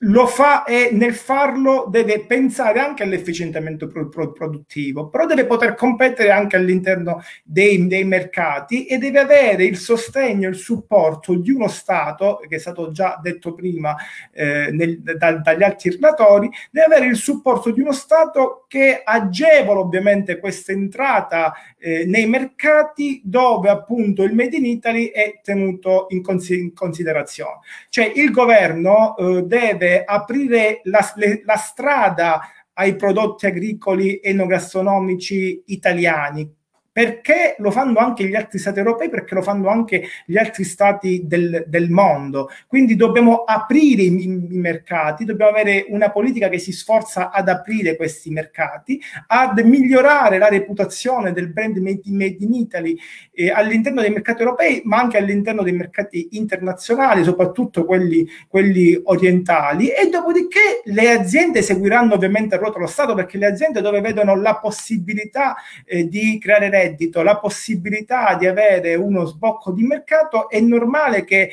lo fa e nel farlo deve pensare anche all'efficientamento produttivo, però deve poter competere anche all'interno dei mercati e deve avere il sostegno, il supporto di uno Stato, che è stato già detto prima dagli altri relatori, deve avere il supporto di uno Stato che agevola ovviamente questa entrata nei mercati dove appunto il Made in Italy è tenuto in considerazione. Cioè il governo deve aprire la strada ai prodotti agricoli e enogastronomici italiani. Perché lo fanno anche gli altri stati europei, perché lo fanno anche gli altri stati del mondo. Quindi dobbiamo aprire i mercati, dobbiamo avere una politica che si sforza ad aprire questi mercati, ad migliorare la reputazione del brand Made in Italy all'interno dei mercati europei, ma anche all'interno dei mercati internazionali, soprattutto quelli orientali, e dopodiché le aziende seguiranno ovviamente a ruota lo Stato, perché le aziende dove vedono la possibilità di creare reddito, la possibilità di avere uno sbocco di mercato, è normale che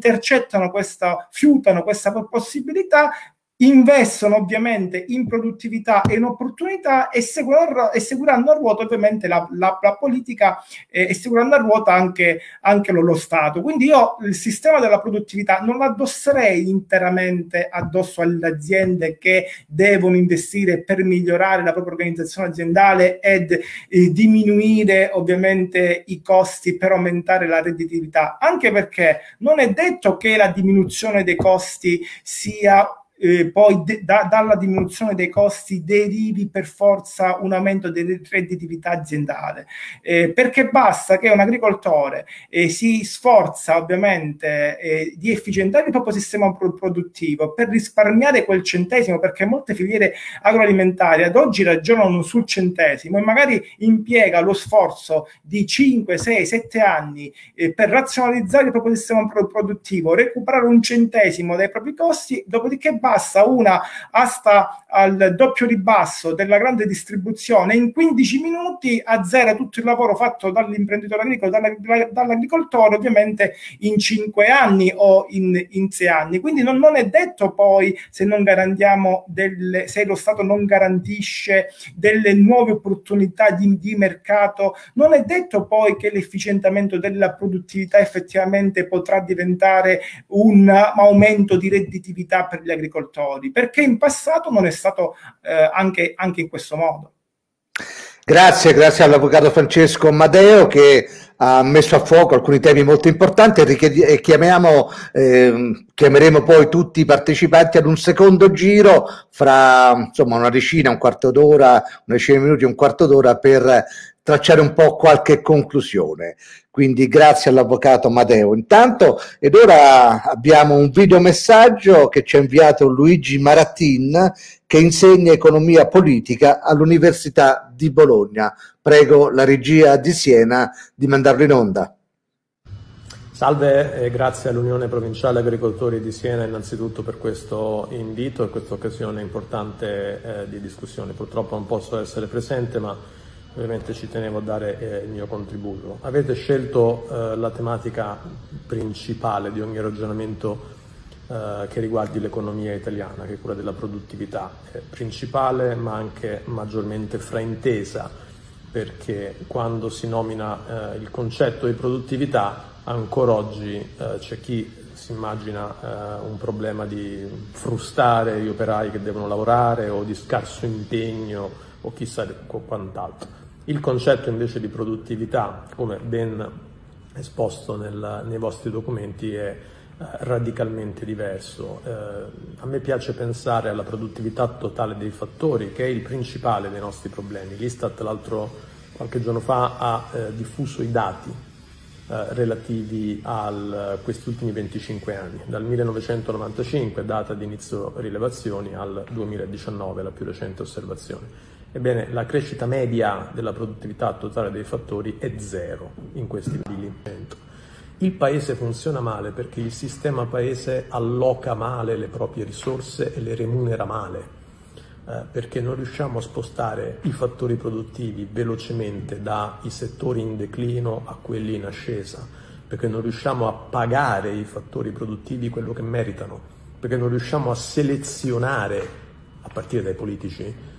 fiutano questa possibilità, investono ovviamente in produttività e in opportunità e seguiranno a ruota ovviamente la politica e seguiranno a ruota anche lo Stato. Quindi io il sistema della produttività non lo addosserei interamente addosso alle aziende che devono investire per migliorare la propria organizzazione aziendale ed diminuire ovviamente i costi per aumentare la redditività, anche perché non è detto che la diminuzione dei costi sia poi dalla diminuzione dei costi derivi per forza un aumento di redditività aziendale, perché basta che un agricoltore si sforza ovviamente di efficientare il proprio sistema produttivo per risparmiare quel centesimo, perché molte filiere agroalimentari ad oggi ragionano sul centesimo e magari impiega lo sforzo di 5, 6, 7 anni per razionalizzare il proprio sistema produttivo, recuperare un centesimo dai propri costi, dopodiché basta una asta al doppio ribasso della grande distribuzione, in 15 minuti azzera tutto il lavoro fatto dall'imprenditore agricolo, dall'agricoltore, ovviamente in 5 anni o in 6 anni. Quindi non è detto poi, se lo Stato non garantisce delle nuove opportunità di mercato, non è detto poi che l'efficientamento della produttività effettivamente potrà diventare un aumento di redditività per gli agricoltori, perché in passato non è stato anche in questo modo. Grazie all'avvocato Francesco Madeo, che ha messo a fuoco alcuni temi molto importanti, e chiameremo poi tutti i partecipanti ad un secondo giro fra una decina, un quarto d'ora, una decina di minuti, un quarto d'ora, per tracciare un po' qualche conclusione. Quindi grazie all'avvocato Madeo intanto, ed ora abbiamo un videomessaggio che ci ha inviato Luigi Maratin, che insegna economia politica all'Università di Bologna. Prego la regia di Siena di mandarlo in onda. Salve e grazie all'Unione Provinciale Agricoltori di Siena innanzitutto per questo invito e questa occasione importante di discussione. Purtroppo non posso essere presente, ma ovviamente ci tenevo a dare il mio contributo. Avete scelto la tematica principale di ogni ragionamento che riguardi l'economia italiana, che è quella della produttività, principale ma anche maggiormente fraintesa, perché quando si nomina il concetto di produttività ancora oggi c'è chi si immagina un problema di frustare gli operai che devono lavorare o di scarso impegno o chissà quant'altro. Il concetto invece di produttività, come ben esposto nei vostri documenti, è radicalmente diverso. A me piace pensare alla produttività totale dei fattori, che è il principale dei nostri problemi. L'Istat qualche giorno fa ha diffuso i dati relativi a questi ultimi 25 anni, dal 1995, data di inizio rilevazioni, al 2019, la più recente osservazione. Ebbene, la crescita media della produttività totale dei fattori è 0 in questi anni. Il paese funziona male perché il sistema paese alloca male le proprie risorse e le remunera male, perché non riusciamo a spostare i fattori produttivi velocemente dai settori in declino a quelli in ascesa, perché non riusciamo a pagare i fattori produttivi quello che meritano, perché non riusciamo a selezionare, a partire dai politici,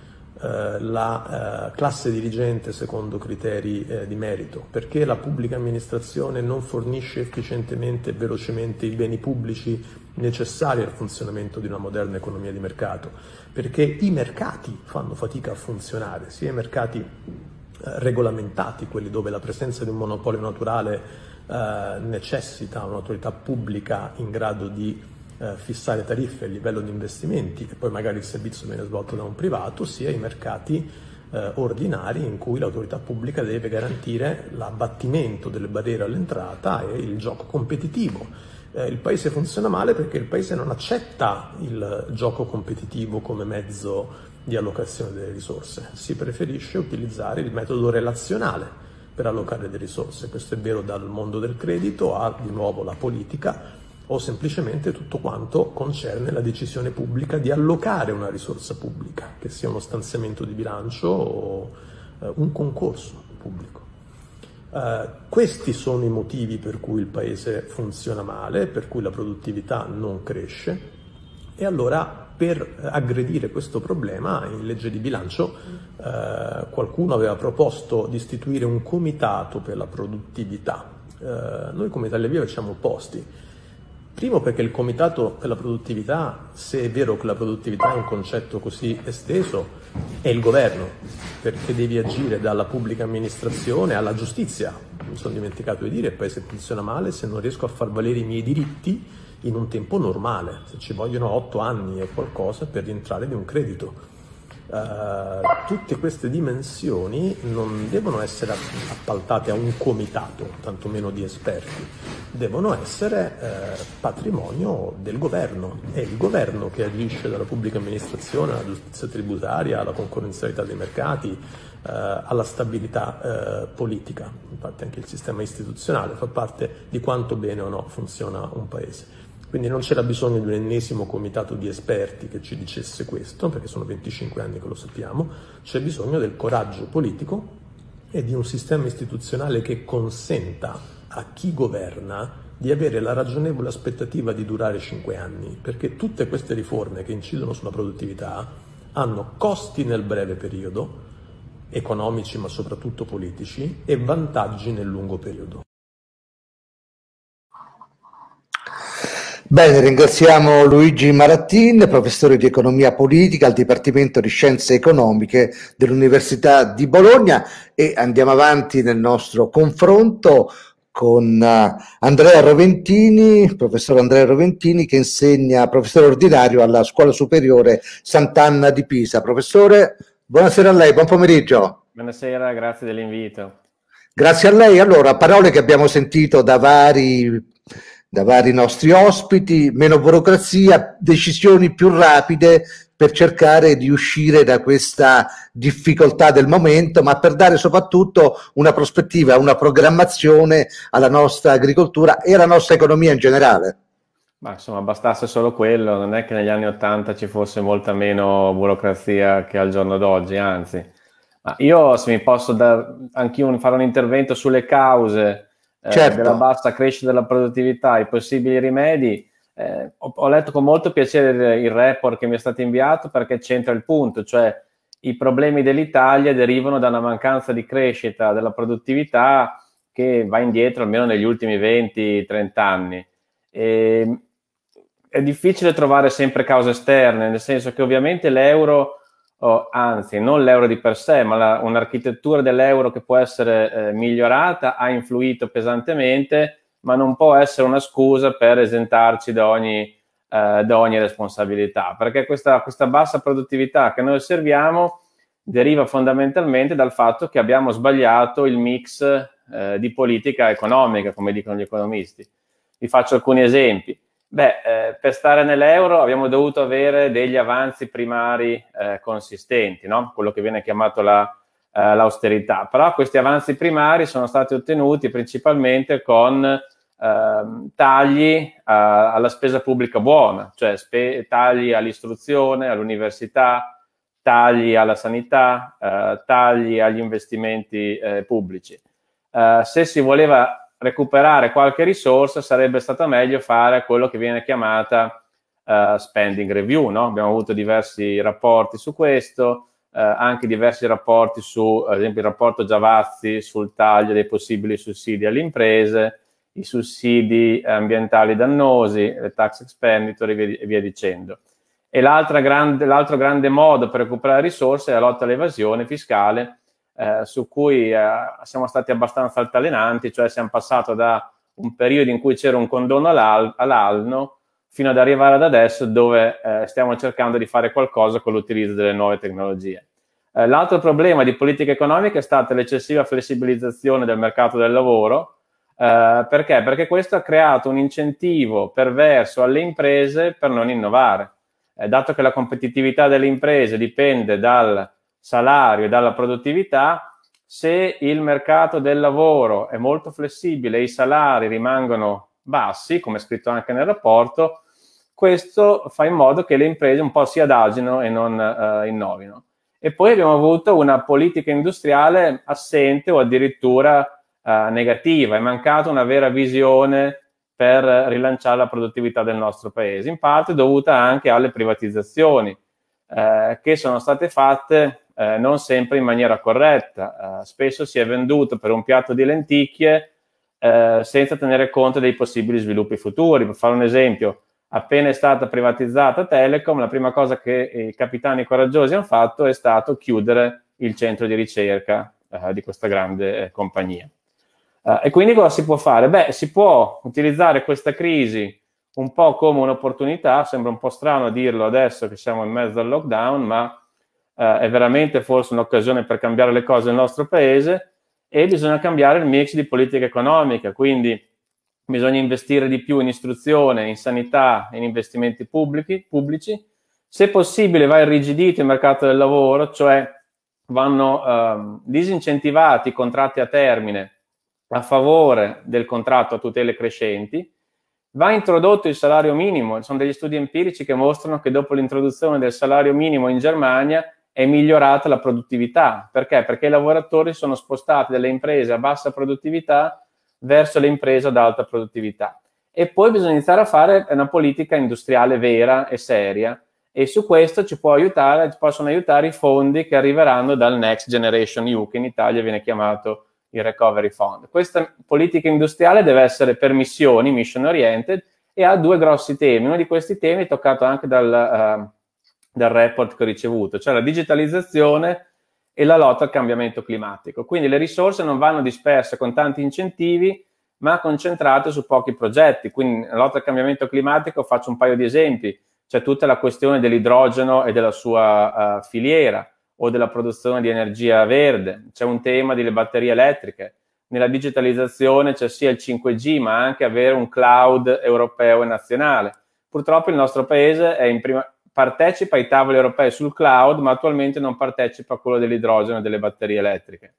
la classe dirigente secondo criteri di merito, perché la pubblica amministrazione non fornisce efficientemente e velocemente i beni pubblici necessari al funzionamento di una moderna economia di mercato, perché i mercati fanno fatica a funzionare, sia i mercati regolamentati, quelli dove la presenza di un monopolio naturale necessita un'autorità pubblica in grado di fissare tariffe a livello di investimenti e poi magari il servizio viene svolto da un privato, sia i mercati ordinari in cui l'autorità pubblica deve garantire l'abbattimento delle barriere all'entrata e il gioco competitivo. Il paese funziona male perché il paese non accetta il gioco competitivo come mezzo di allocazione delle risorse, si preferisce utilizzare il metodo relazionale per allocare le risorse. Questo è vero dal mondo del credito a di nuovo la politica, o semplicemente tutto quanto concerne la decisione pubblica di allocare una risorsa pubblica, che sia uno stanziamento di bilancio o un concorso pubblico. Questi sono i motivi per cui il paese funziona male, per cui la produttività non cresce, e allora per aggredire questo problema in legge di bilancio qualcuno aveva proposto di istituire un comitato per la produttività. Noi come Italia Viva ci siamo opposti. Primo perché il comitato per la produttività, se è vero che la produttività è un concetto così esteso, è il governo, perché devi agire dalla pubblica amministrazione alla giustizia. Mi sono dimenticato di dire, il paese funziona male se non riesco a far valere i miei diritti in un tempo normale, se ci vogliono 8 anni e qualcosa per rientrare di un credito. Tutte queste dimensioni non devono essere appaltate a un comitato, tantomeno di esperti, devono essere patrimonio del governo. È il governo che agisce dalla pubblica amministrazione alla giustizia tributaria, alla concorrenzialità dei mercati, alla stabilità politica. Infatti anche il sistema istituzionale fa parte di quanto bene o no funziona un paese. Quindi non c'era bisogno di un ennesimo comitato di esperti che ci dicesse questo, perché sono 25 anni che lo sappiamo, c'è bisogno del coraggio politico e di un sistema istituzionale che consenta a chi governa di avere la ragionevole aspettativa di durare 5 anni, perché tutte queste riforme che incidono sulla produttività hanno costi nel breve periodo, economici ma soprattutto politici, e vantaggi nel lungo periodo. Bene, ringraziamo Luigi Marattin, professore di economia politica al Dipartimento di Scienze Economiche dell'Università di Bologna, e andiamo avanti nel nostro confronto con Andrea Roventini, professor Andrea Roventini, che insegna professore ordinario alla Scuola Superiore Sant'Anna di Pisa. Professore, buonasera a lei, buon pomeriggio. Buonasera, grazie dell'invito. Grazie a lei. Allora, parole che abbiamo sentito da vari nostri ospiti: meno burocrazia, decisioni più rapide per cercare di uscire da questa difficoltà del momento, ma per dare soprattutto una prospettiva, una programmazione alla nostra agricoltura e alla nostra economia in generale. Ma insomma, bastasse solo quello, non è che negli anni '80 ci fosse molta meno burocrazia che al giorno d'oggi, anzi. Ma io, se mi posso anch'io fare un intervento sulle cause certo, della bassa crescita della produttività, i possibili rimedi, ho letto con molto piacere il report che mi è stato inviato, perché c'entra il punto, cioè i problemi dell'Italia derivano da una mancanza di crescita della produttività che va indietro almeno negli ultimi 20-30 anni. È difficile trovare sempre cause esterne, nel senso che ovviamente l'euro, anzi non l'euro di per sé, ma un'architettura dell'euro che può essere migliorata, ha influito pesantemente, ma non può essere una scusa per esentarci da ogni responsabilità, perché questa bassa produttività che noi osserviamo deriva fondamentalmente dal fatto che abbiamo sbagliato il mix di politica economica, come dicono gli economisti. Vi faccio alcuni esempi. Per stare nell'euro abbiamo dovuto avere degli avanzi primari consistenti, no? Quello che viene chiamato l'austerità, però questi avanzi primari sono stati ottenuti principalmente con tagli alla spesa pubblica buona, cioè tagli all'istruzione, all'università, tagli alla sanità, tagli agli investimenti pubblici. Se si voleva recuperare qualche risorsa, sarebbe stato meglio fare quello che viene chiamata spending review, no? Abbiamo avuto diversi rapporti su questo, anche diversi rapporti su, ad esempio il rapporto Giavazzi sul taglio dei possibili sussidi alle imprese, i sussidi ambientali dannosi, le tax expenditure e via dicendo. E l'altro grande modo per recuperare risorse è la lotta all'evasione fiscale, su cui siamo stati abbastanza altalenanti, cioè siamo passati da un periodo in cui c'era un condono all'anno fino ad arrivare ad adesso dove stiamo cercando di fare qualcosa con l'utilizzo delle nuove tecnologie. L'altro problema di politica economica è stata l'eccessiva flessibilizzazione del mercato del lavoro. Perché? Perché questo ha creato un incentivo perverso alle imprese per non innovare. Dato che la competitività delle imprese dipende dal salario e dalla produttività, se il mercato del lavoro è molto flessibile e i salari rimangono bassi, come è scritto anche nel rapporto, questo fa in modo che le imprese un po' si adagino e non innovino. E poi abbiamo avuto una politica industriale assente o addirittura negativa, è mancata una vera visione per rilanciare la produttività del nostro paese, in parte dovuta anche alle privatizzazioni che sono state fatte non sempre in maniera corretta. Spesso si è venduto per un piatto di lenticchie senza tenere conto dei possibili sviluppi futuri. Per fare un esempio, appena è stata privatizzata Telecom, la prima cosa che i capitani coraggiosi hanno fatto è stato chiudere il centro di ricerca di questa grande compagnia. E quindi cosa si può fare? Beh, si può utilizzare questa crisi un po' come un'opportunità, sembra un po' strano dirlo adesso che siamo in mezzo al lockdown, ma è veramente forse un'occasione per cambiare le cose nel nostro paese e bisogna cambiare il mix di politica economica, quindi bisogna investire di più in istruzione, in sanità, in investimenti pubblici. Se possibile va irrigidito il mercato del lavoro, cioè vanno disincentivati i contratti a termine a favore del contratto a tutele crescenti, va introdotto il salario minimo. Ci sono degli studi empirici che mostrano che dopo l'introduzione del salario minimo in Germania è migliorata la produttività. Perché? Perché i lavoratori sono spostati dalle imprese a bassa produttività verso le imprese ad alta produttività. E poi bisogna iniziare a fare una politica industriale vera e seria, e su questo ci possono aiutare i fondi che arriveranno dal Next Generation EU, che in Italia viene chiamato il Recovery Fund. Questa politica industriale deve essere per missioni, mission oriented, e ha due grossi temi. Uno di questi temi è toccato anche dal report che ho ricevuto, cioè la digitalizzazione e la lotta al cambiamento climatico. Quindi le risorse non vanno disperse con tanti incentivi, ma concentrate su pochi progetti. Quindi nella lotta al cambiamento climatico faccio un paio di esempi. C'è tutta la questione dell'idrogeno e della sua filiera, o della produzione di energia verde, c'è un tema delle batterie elettriche. Nella digitalizzazione c'è sia il 5G, ma anche avere un cloud europeo e nazionale. Purtroppo il nostro paese partecipa ai tavoli europei sul cloud, ma attualmente non partecipa a quello dell'idrogeno e delle batterie elettriche.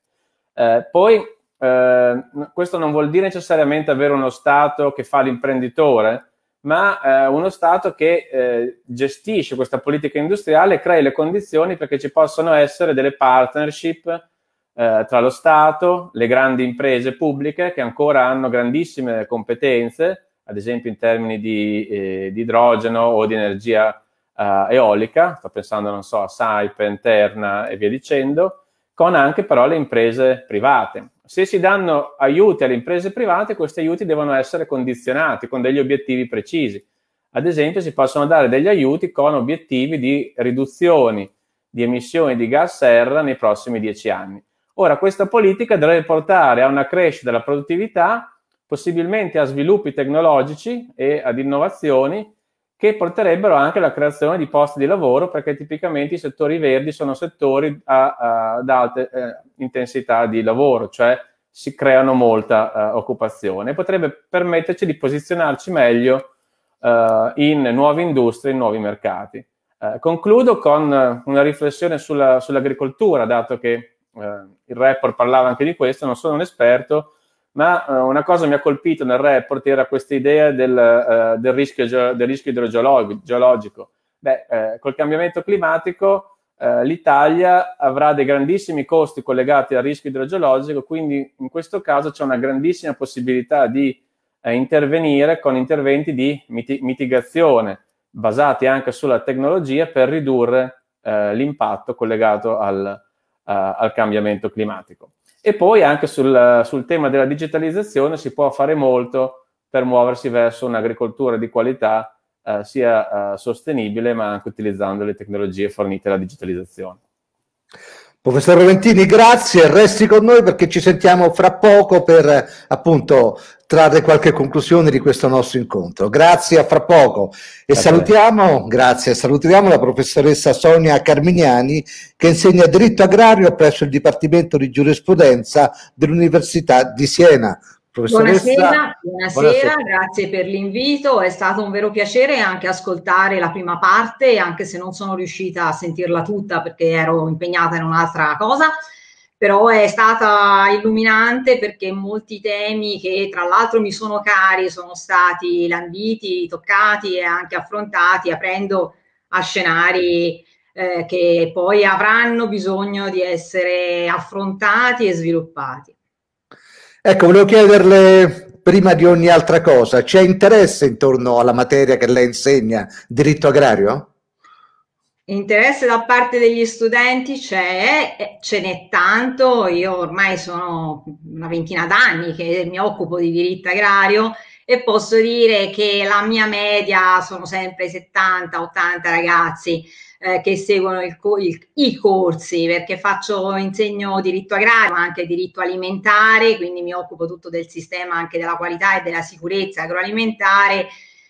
Questo non vuol dire necessariamente avere uno Stato che fa l'imprenditore, ma uno Stato che gestisce questa politica industriale e crea le condizioni perché ci possano essere delle partnership tra lo Stato, le grandi imprese pubbliche che ancora hanno grandissime competenze, ad esempio in termini di idrogeno o di energia eolica, sto pensando, non so, a Saipem, Terna e via dicendo, con anche però le imprese private. Se si danno aiuti alle imprese private, questi aiuti devono essere condizionati con degli obiettivi precisi. Ad esempio, si possono dare degli aiuti con obiettivi di riduzioni di emissioni di gas serra nei prossimi 10 anni. Ora, questa politica deve portare a una crescita della produttività, possibilmente a sviluppi tecnologici e ad innovazioni che porterebbero anche alla creazione di posti di lavoro, perché tipicamente i settori verdi sono settori ad alta intensità di lavoro, cioè si creano molta occupazione. Potrebbe permetterci di posizionarci meglio in nuove industrie, in nuovi mercati. Concludo con una riflessione sull'agricoltura, dato che il report parlava anche di questo. Non sono un esperto, ma una cosa mi ha colpito nel report era questa idea del rischio idrogeologico. Col cambiamento climatico l'Italia avrà dei grandissimi costi collegati al rischio idrogeologico, quindi in questo caso c'è una grandissima possibilità di intervenire con interventi di mitigazione basati anche sulla tecnologia per ridurre l'impatto collegato al cambiamento climatico. E poi anche sul tema della digitalizzazione si può fare molto per muoversi verso un'agricoltura di qualità sia sostenibile, ma anche utilizzando le tecnologie fornite dalla digitalizzazione. Professor Roventini, grazie, resti con noi perché ci sentiamo fra poco per appunto trarre qualche conclusione di questo nostro incontro. Grazie, a fra poco. E salutiamo la professoressa Sonia Carminiani, che insegna diritto agrario presso il Dipartimento di Giurisprudenza dell'Università di Siena. Buonasera, grazie per l'invito, è stato un vero piacere anche ascoltare la prima parte, anche se non sono riuscita a sentirla tutta perché ero impegnata in un'altra cosa, però è stata illuminante perché molti temi che tra l'altro mi sono cari sono stati lambiti, toccati e anche affrontati, aprendo a scenari che poi avranno bisogno di essere affrontati e sviluppati. Ecco, volevo chiederle, prima di ogni altra cosa, c'è interesse intorno alla materia che lei insegna, diritto agrario? Interesse da parte degli studenti ce n'è tanto. Io ormai sono una ventina d'anni che mi occupo di diritto agrario e posso dire che la mia media sono sempre 70-80 ragazzi che seguono i corsi, perché insegno diritto agrario, ma anche diritto alimentare, quindi mi occupo tutto del sistema anche della qualità e della sicurezza agroalimentare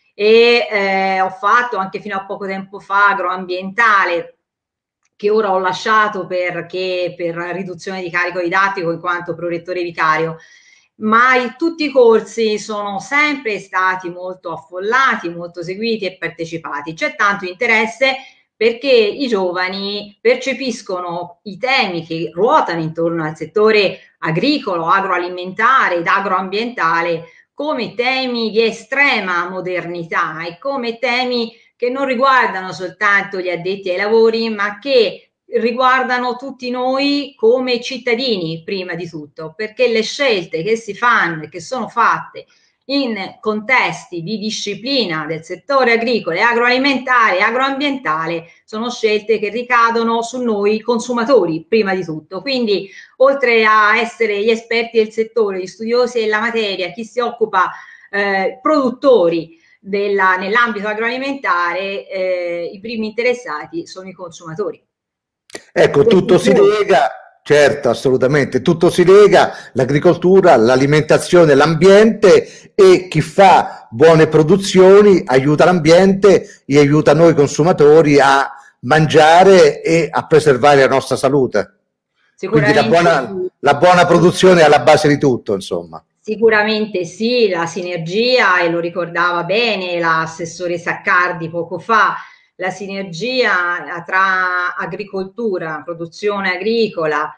e ho fatto anche fino a poco tempo fa agroambientale, che ora ho lasciato per riduzione di carico didattico in quanto prorettore vicario. Ma tutti i corsi sono sempre stati molto affollati, molto seguiti e partecipati. C'è tanto interesse perché i giovani percepiscono i temi che ruotano intorno al settore agricolo, agroalimentare ed agroambientale come temi di estrema modernità e come temi che non riguardano soltanto gli addetti ai lavori, ma che riguardano tutti noi come cittadini prima di tutto, perché le scelte che si fanno e che sono fatte in contesti di disciplina del settore agricolo e agroalimentare e agroambientale sono scelte che ricadono su noi consumatori prima di tutto. Quindi oltre a essere gli esperti del settore, gli studiosi della materia, chi si occupa, produttori nell'ambito agroalimentare, i primi interessati sono i consumatori. Ecco, tutto si lega. Certo, assolutamente, tutto si lega, l'agricoltura, l'alimentazione, l'ambiente, e chi fa buone produzioni aiuta l'ambiente e aiuta noi consumatori a mangiare e a preservare la nostra salute. Quindi la buona produzione è alla base di tutto, insomma. Sicuramente sì, la sinergia, e lo ricordava bene l'assessore Saccardi poco fa, la sinergia tra agricoltura, produzione agricola,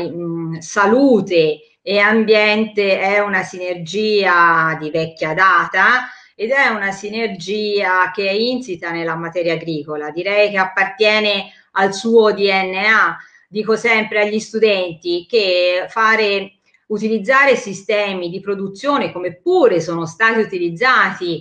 salute e ambiente è una sinergia di vecchia data ed è una sinergia che è insita nella materia agricola. Direi che appartiene al suo DNA. Dico sempre agli studenti che utilizzare sistemi di produzione come pure sono stati utilizzati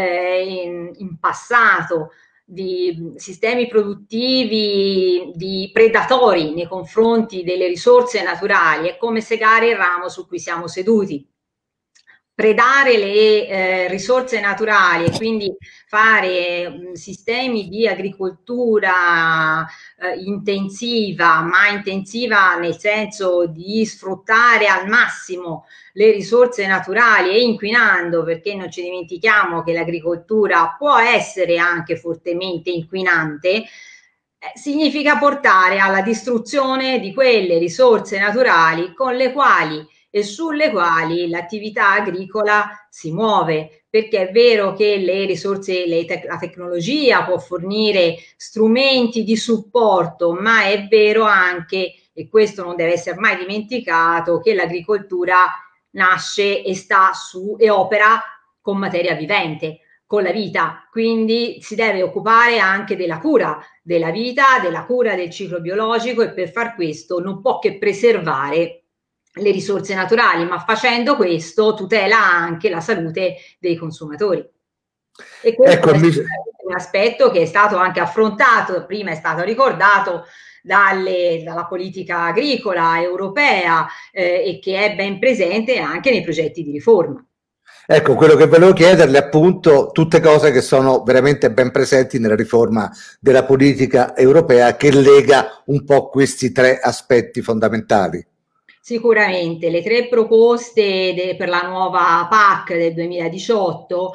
in passato, di sistemi produttivi predatori nei confronti delle risorse naturali, è come segare il ramo su cui siamo seduti. Predare le risorse naturali e quindi fare sistemi di agricoltura intensiva, ma intensiva nel senso di sfruttare al massimo le risorse naturali e inquinando, perché non ci dimentichiamo che l'agricoltura può essere anche fortemente inquinante, significa portare alla distruzione di quelle risorse naturali con le quali e sulle quali l'attività agricola si muove, perché è vero che le risorse, la tecnologia può fornire strumenti di supporto, ma è vero anche, e questo non deve essere mai dimenticato, che l'agricoltura nasce e e opera con materia vivente, con la vita, quindi si deve occupare anche della cura della vita, della cura del ciclo biologico, e per far questo non può che preservare le risorse naturali, ma facendo questo tutela anche la salute dei consumatori. E questo ecco, è un aspetto che è stato anche affrontato, prima è stato ricordato, dalla politica agricola europea e che è ben presente anche nei progetti di riforma. Ecco, quello che volevo chiederle appunto, tutte cose che sono veramente ben presenti nella riforma della politica europea che lega un po' questi tre aspetti fondamentali. Sicuramente le tre proposte per la nuova PAC del 2018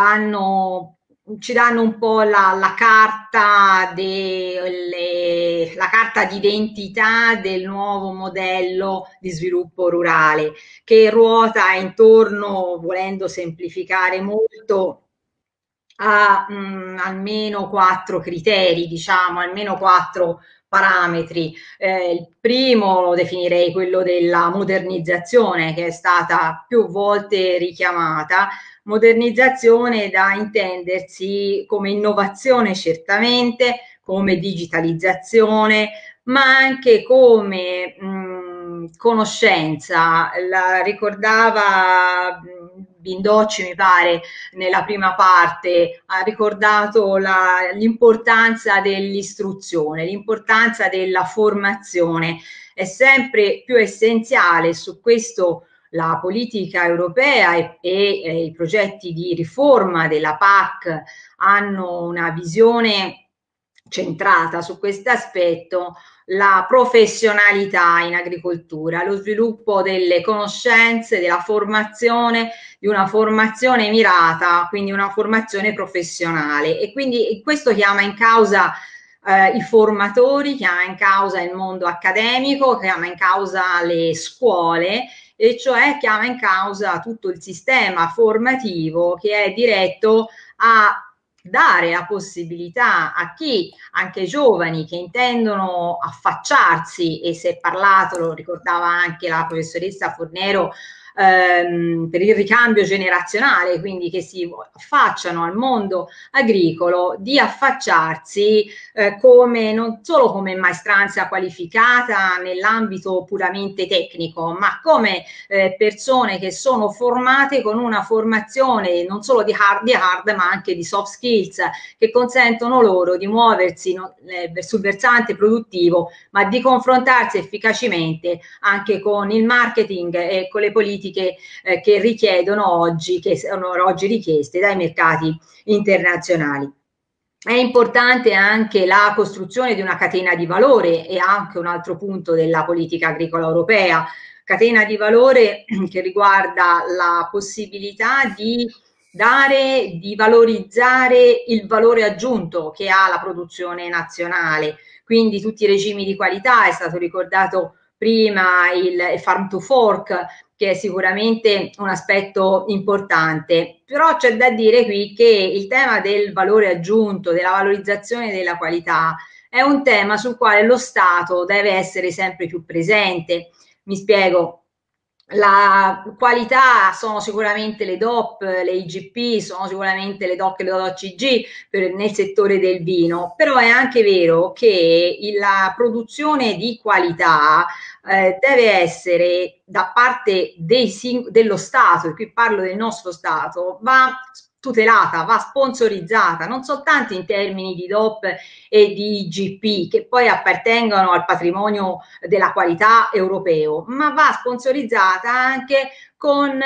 ci danno un po' la carta d'identità del nuovo modello di sviluppo rurale, che ruota intorno, volendo semplificare molto, a almeno 4 criteri, diciamo, almeno 4 parametri. Il primo lo definirei quello della modernizzazione, che è stata più volte richiamata, modernizzazione da intendersi come innovazione certamente, come digitalizzazione, ma anche come conoscenza. La ricordava Bindocci, mi pare, nella prima parte, ha ricordato l'importanza dell'istruzione, l'importanza della formazione. È sempre più essenziale, su questo la politica europea e i progetti di riforma della PAC hanno una visione centrata su questo aspetto, la professionalità in agricoltura, lo sviluppo delle conoscenze, della formazione, di una formazione mirata, quindi una formazione professionale, e quindi questo chiama in causa i formatori, chiama in causa il mondo accademico, chiama in causa le scuole, e cioè chiama in causa tutto il sistema formativo che è diretto a dare la possibilità a chi, anche giovani che intendono affacciarsi, e si è parlato, lo ricordava anche la professoressa Fornero, per il ricambio generazionale, quindi che si affacciano al mondo agricolo, di affacciarsi come non solo come maestranza qualificata nell'ambito puramente tecnico, ma come persone che sono formate con una formazione non solo di hard ma anche di soft skills, che consentono loro di muoversi sul versante produttivo, ma di confrontarsi efficacemente anche con il marketing e con le politiche che richiedono oggi, che sono oggi richieste dai mercati internazionali. È importante anche la costruzione di una catena di valore, e anche un altro punto della politica agricola europea, catena di valore che riguarda la possibilità di valorizzare il valore aggiunto che ha la produzione nazionale, quindi tutti i regimi di qualità. È stato ricordato prima il Farm to Fork, che è sicuramente un aspetto importante, però c'è da dire qui che il tema del valore aggiunto, della valorizzazione della qualità, è un tema sul quale lo Stato deve essere sempre più presente. Mi spiego. La qualità sono sicuramente le DOP, le IGP, sono sicuramente le DOC e le OCG nel settore del vino, però è anche vero che la produzione di qualità deve essere da parte dello Stato, e qui parlo del nostro Stato, va tutelata, va sponsorizzata, non soltanto in termini di DOP e di IGP, che poi appartengono al patrimonio della qualità europeo, ma va sponsorizzata anche con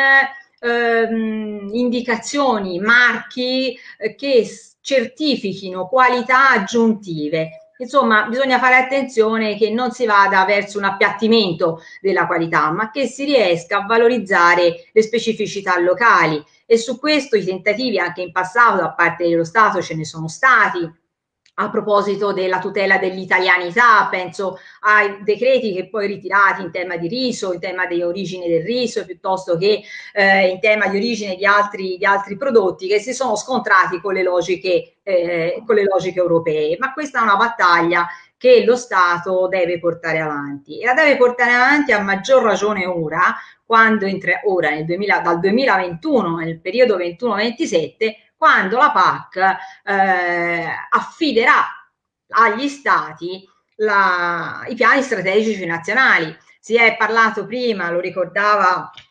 indicazioni, marchi che certifichino qualità aggiuntive. Insomma, bisogna fare attenzione che non si vada verso un appiattimento della qualità, ma che si riesca a valorizzare le specificità locali. E su questo i tentativi anche in passato da parte dello Stato ce ne sono stati. A proposito della tutela dell'italianità, penso ai decreti che poi ritirati in tema di riso, in tema di origine del riso, piuttosto che in tema di origine di altri prodotti, che si sono scontrati con le logiche europee. Ma questa è una battaglia che lo Stato deve portare avanti, e la deve portare avanti a maggior ragione ora, quando dal 2021, nel periodo 21-27, quando la PAC affiderà agli Stati i piani strategici nazionali. Si è parlato prima, lo ricordava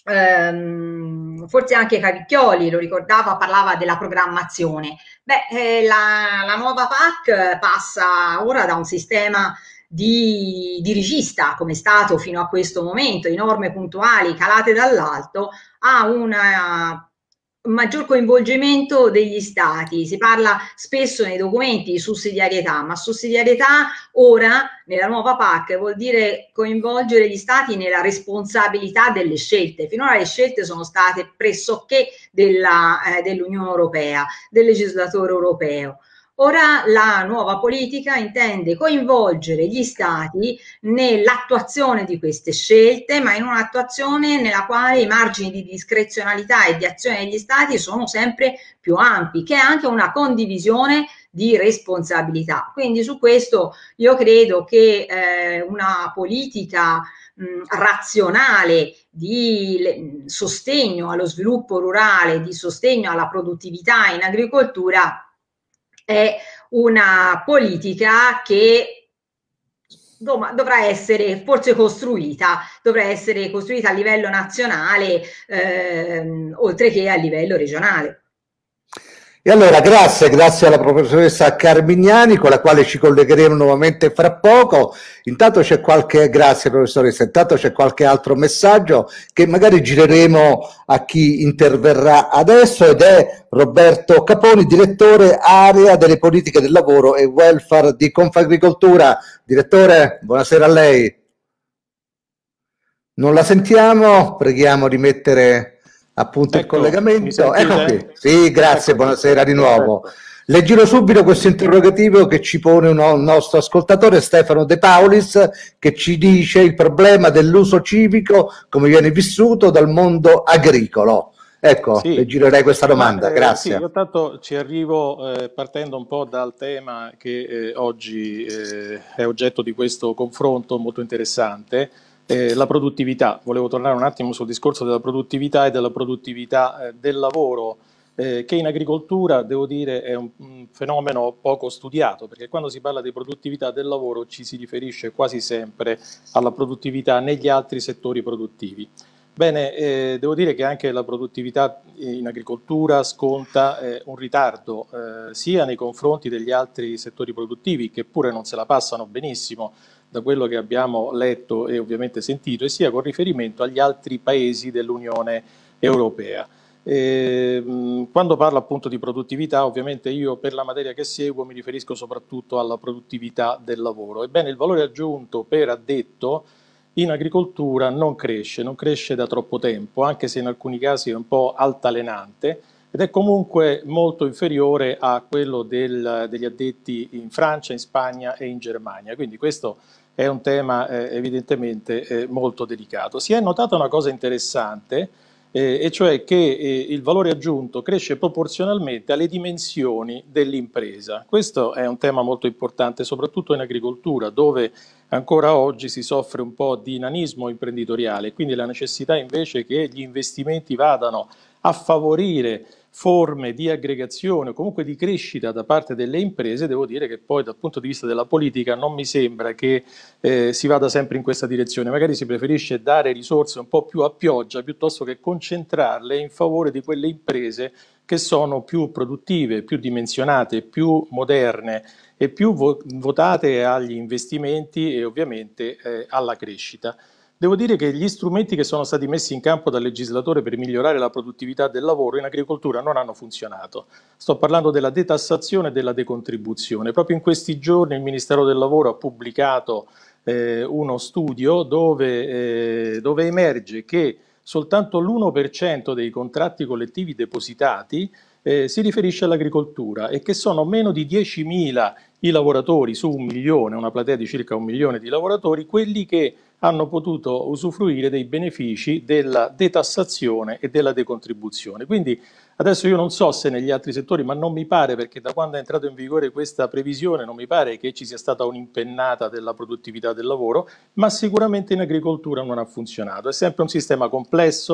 forse anche Cavicchioli lo ricordava, parlava della programmazione. La nuova PAC passa ora da un sistema di dirigista, come è stato fino a questo momento, di norme puntuali calate dall'alto, a un maggior coinvolgimento degli stati. Si parla spesso nei documenti di sussidiarietà, ma sussidiarietà ora nella nuova PAC vuol dire coinvolgere gli stati nella responsabilità delle scelte. Finora le scelte sono state pressoché dell'Unione Europea, del legislatore europeo. Ora la nuova politica intende coinvolgere gli stati nell'attuazione di queste scelte, ma in un'attuazione nella quale i margini di discrezionalità e di azione degli stati sono sempre più ampi, che è anche una condivisione di responsabilità. Quindi su questo io credo che una politica razionale di sostegno allo sviluppo rurale, di sostegno alla produttività in agricoltura è una politica che dovrà essere forse costruita, dovrà essere costruita a livello nazionale oltre che a livello regionale. E allora grazie alla professoressa Carmignani, con la quale ci collegheremo nuovamente fra poco. Intanto c'è grazie professoressa, intanto c'è qualche altro messaggio che magari gireremo a chi interverrà adesso, ed è Roberto Caponi, direttore area delle politiche del lavoro e welfare di Confagricoltura. Direttore, buonasera a lei. Non la sentiamo, preghiamo di mettere appunto il collegamento. Ecco qui. Sì, grazie, buonasera di nuovo. Le giro subito questo interrogativo che ci pone un nostro ascoltatore, Stefano De Paulis, che ci dice il problema dell'uso civico come viene vissuto dal mondo agricolo. Ecco, sì, le girerei questa domanda, grazie. Sì, io tanto ci arrivo partendo un po' dal tema che oggi è oggetto di questo confronto molto interessante. La produttività, volevo tornare un attimo sul discorso della produttività e della produttività del lavoro, che in agricoltura, devo dire, è un fenomeno poco studiato, perché quando si parla di produttività del lavoro ci si riferisce quasi sempre alla produttività negli altri settori produttivi. Bene, devo dire che anche la produttività in agricoltura sconta un ritardo sia nei confronti degli altri settori produttivi, che pure non se la passano benissimo da quello che abbiamo letto e ovviamente sentito, e sia con riferimento agli altri paesi dell'Unione Europea. Quando parlo appunto di produttività, ovviamente io per la materia che seguo mi riferisco soprattutto alla produttività del lavoro. Ebbene, il valore aggiunto per addetto in agricoltura non cresce da troppo tempo, anche se in alcuni casi è un po' altalenante, ed è comunque molto inferiore a quello degli addetti in Francia, in Spagna e in Germania. Quindi questo è un tema evidentemente molto delicato. Si è notata una cosa interessante, e cioè che il valore aggiunto cresce proporzionalmente alle dimensioni dell'impresa. Questo è un tema molto importante, soprattutto in agricoltura, dove ancora oggi si soffre un po' di nanismo imprenditoriale, quindi la necessità invece che gli investimenti vadano a favorire forme di aggregazione o comunque di crescita da parte delle imprese. Devo dire che poi dal punto di vista della politica non mi sembra che si vada sempre in questa direzione. Magari si preferisce dare risorse un po' più a pioggia piuttosto che concentrarle in favore di quelle imprese che sono più produttive, più dimensionate, più moderne e più votate agli investimenti e ovviamente alla crescita. Devo dire che gli strumenti che sono stati messi in campo dal legislatore per migliorare la produttività del lavoro in agricoltura non hanno funzionato. Sto parlando della detassazione e della decontribuzione. Proprio in questi giorni il Ministero del Lavoro ha pubblicato uno studio dove emerge che soltanto l'1% dei contratti collettivi depositati si riferisce all'agricoltura e che sono meno di 10.000 i lavoratori su 1 milione, una platea di circa 1 milione di lavoratori, quelli che hanno potuto usufruire dei benefici della detassazione e della decontribuzione. Quindi adesso io non so se negli altri settori, ma non mi pare, perché da quando è entrato in vigore questa previsione non mi pare che ci sia stata un'impennata della produttività del lavoro, ma sicuramente in agricoltura non ha funzionato. È sempre un sistema complesso,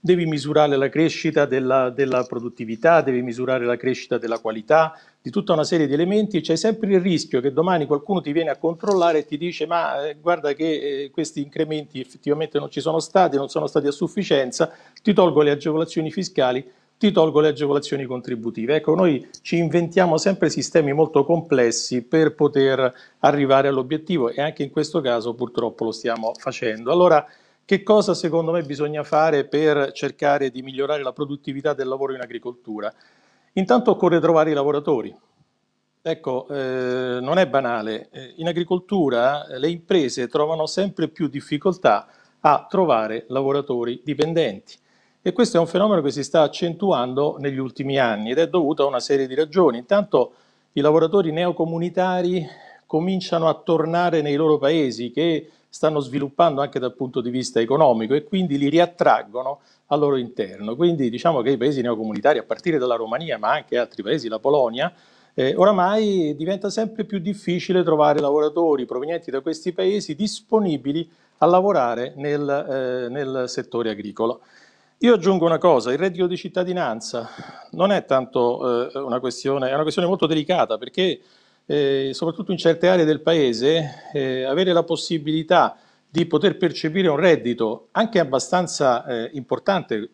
devi misurare la crescita della produttività, devi misurare la crescita della qualità, di tutta una serie di elementi, e c'è sempre il rischio che domani qualcuno ti viene a controllare e ti dice ma guarda che questi incrementi effettivamente non ci sono stati, non sono stati a sufficienza, ti tolgo le agevolazioni fiscali, ti tolgo le agevolazioni contributive. Ecco, noi ci inventiamo sempre sistemi molto complessi per poter arrivare all'obiettivo, e anche in questo caso purtroppo lo stiamo facendo. Allora, che cosa secondo me bisogna fare per cercare di migliorare la produttività del lavoro in agricoltura? Intanto occorre trovare i lavoratori. Ecco, non è banale. In agricoltura le imprese trovano sempre più difficoltà a trovare lavoratori dipendenti, e questo è un fenomeno che si sta accentuando negli ultimi anni ed è dovuto a una serie di ragioni. Intanto i lavoratori neocomunitari cominciano a tornare nei loro paesi, che stanno sviluppando anche dal punto di vista economico, e quindi li riattraggono al loro interno. Quindi diciamo che i paesi neocomunitari, a partire dalla Romania ma anche altri paesi, la Polonia, oramai diventa sempre più difficile trovare lavoratori provenienti da questi paesi disponibili a lavorare nel settore agricolo. Io aggiungo una cosa: il reddito di cittadinanza non è tanto una questione, è una questione molto delicata, perché soprattutto in certe aree del paese avere la possibilità di poter percepire un reddito anche abbastanza importante,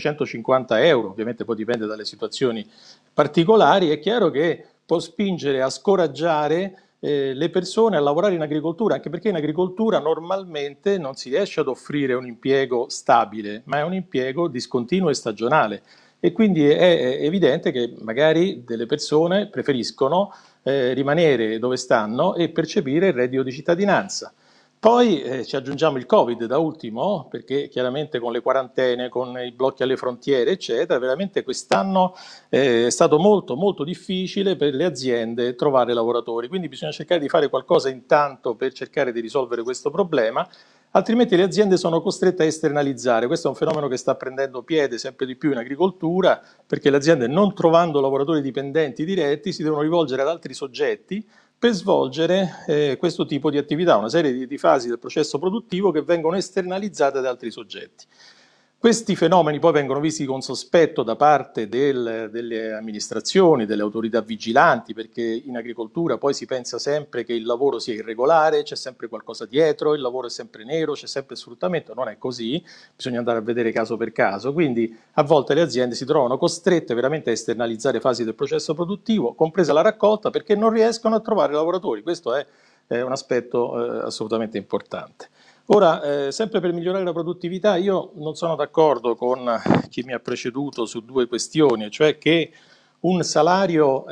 750 euro, ovviamente poi dipende dalle situazioni particolari, è chiaro che può spingere a scoraggiare le persone a lavorare in agricoltura, anche perché in agricoltura normalmente non si riesce ad offrire un impiego stabile, ma è un impiego discontinuo e stagionale, e quindi è evidente che magari delle persone preferiscono rimanere dove stanno e percepire il reddito di cittadinanza. Poi ci aggiungiamo il Covid da ultimo, perché chiaramente con le quarantene, con i blocchi alle frontiere, eccetera, veramente quest'anno è stato molto molto difficile per le aziende trovare lavoratori, quindi bisogna cercare di fare qualcosa intanto per cercare di risolvere questo problema, altrimenti le aziende sono costrette a esternalizzare. Questo è un fenomeno che sta prendendo piede sempre di più in agricoltura, perché le aziende, non trovando lavoratori dipendenti diretti, si devono rivolgere ad altri soggetti per svolgere questo tipo di attività, una serie di fasi del processo produttivo che vengono esternalizzate da altri soggetti. Questi fenomeni poi vengono visti con sospetto da parte delle amministrazioni, delle autorità vigilanti, perché in agricoltura poi si pensa sempre che il lavoro sia irregolare, c'è sempre qualcosa dietro, il lavoro è sempre nero, c'è sempre sfruttamento. Non è così, bisogna andare a vedere caso per caso, quindi a volte le aziende si trovano costrette veramente a esternalizzare fasi del processo produttivo, compresa la raccolta, perché non riescono a trovare lavoratori. Questo è un aspetto assolutamente importante. Ora, sempre per migliorare la produttività, io non sono d'accordo con chi mi ha preceduto su due questioni, cioè che un salario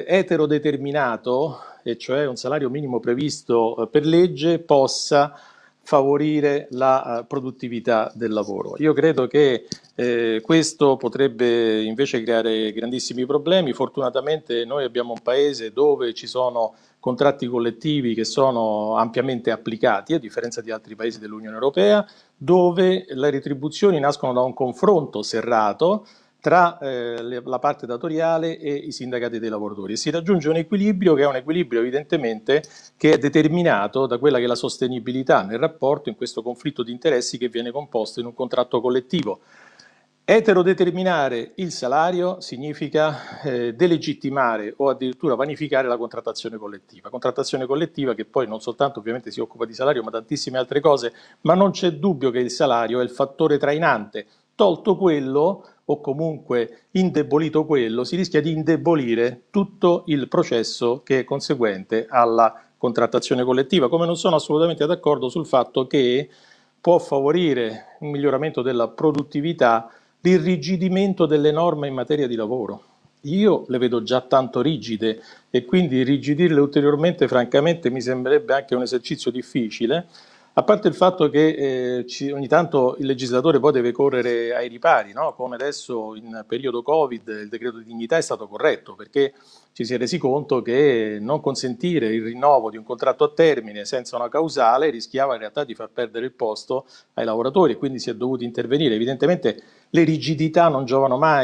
eterodeterminato, e cioè un salario minimo previsto per legge, possa favorire la produttività del lavoro. Io credo che questo potrebbe invece creare grandissimi problemi. Fortunatamente noi abbiamo un paese dove ci sono contratti collettivi che sono ampiamente applicati, a differenza di altri paesi dell'Unione Europea, dove le retribuzioni nascono da un confronto serrato tra la parte datoriale e i sindacati dei lavoratori, e si raggiunge un equilibrio che è un equilibrio evidentemente che è determinato da quella che è la sostenibilità nel rapporto, in questo conflitto di interessi che viene composto in un contratto collettivo. Eterodeterminare il salario significa delegittimare o addirittura vanificare la contrattazione collettiva che poi non soltanto ovviamente si occupa di salario ma tantissime altre cose, ma non c'è dubbio che il salario è il fattore trainante. Tolto quello, o comunque indebolito quello, si rischia di indebolire tutto il processo che è conseguente alla contrattazione collettiva, come non sono assolutamente d'accordo sul fatto che può favorire un miglioramento della produttività l'irrigidimento delle norme in materia di lavoro. Io le vedo già tanto rigide e quindi irrigidirle ulteriormente francamente mi sembrerebbe anche un esercizio difficile, a parte il fatto che ogni tanto il legislatore poi deve correre ai ripari, no? Come adesso in periodo Covid il decreto di dignità è stato corretto, perché ci si è resi conto che non consentire il rinnovo di un contratto a termine senza una causale rischiava in realtà di far perdere il posto ai lavoratori, e quindi si è dovuto intervenire. Evidentemente le rigidità non giovano mai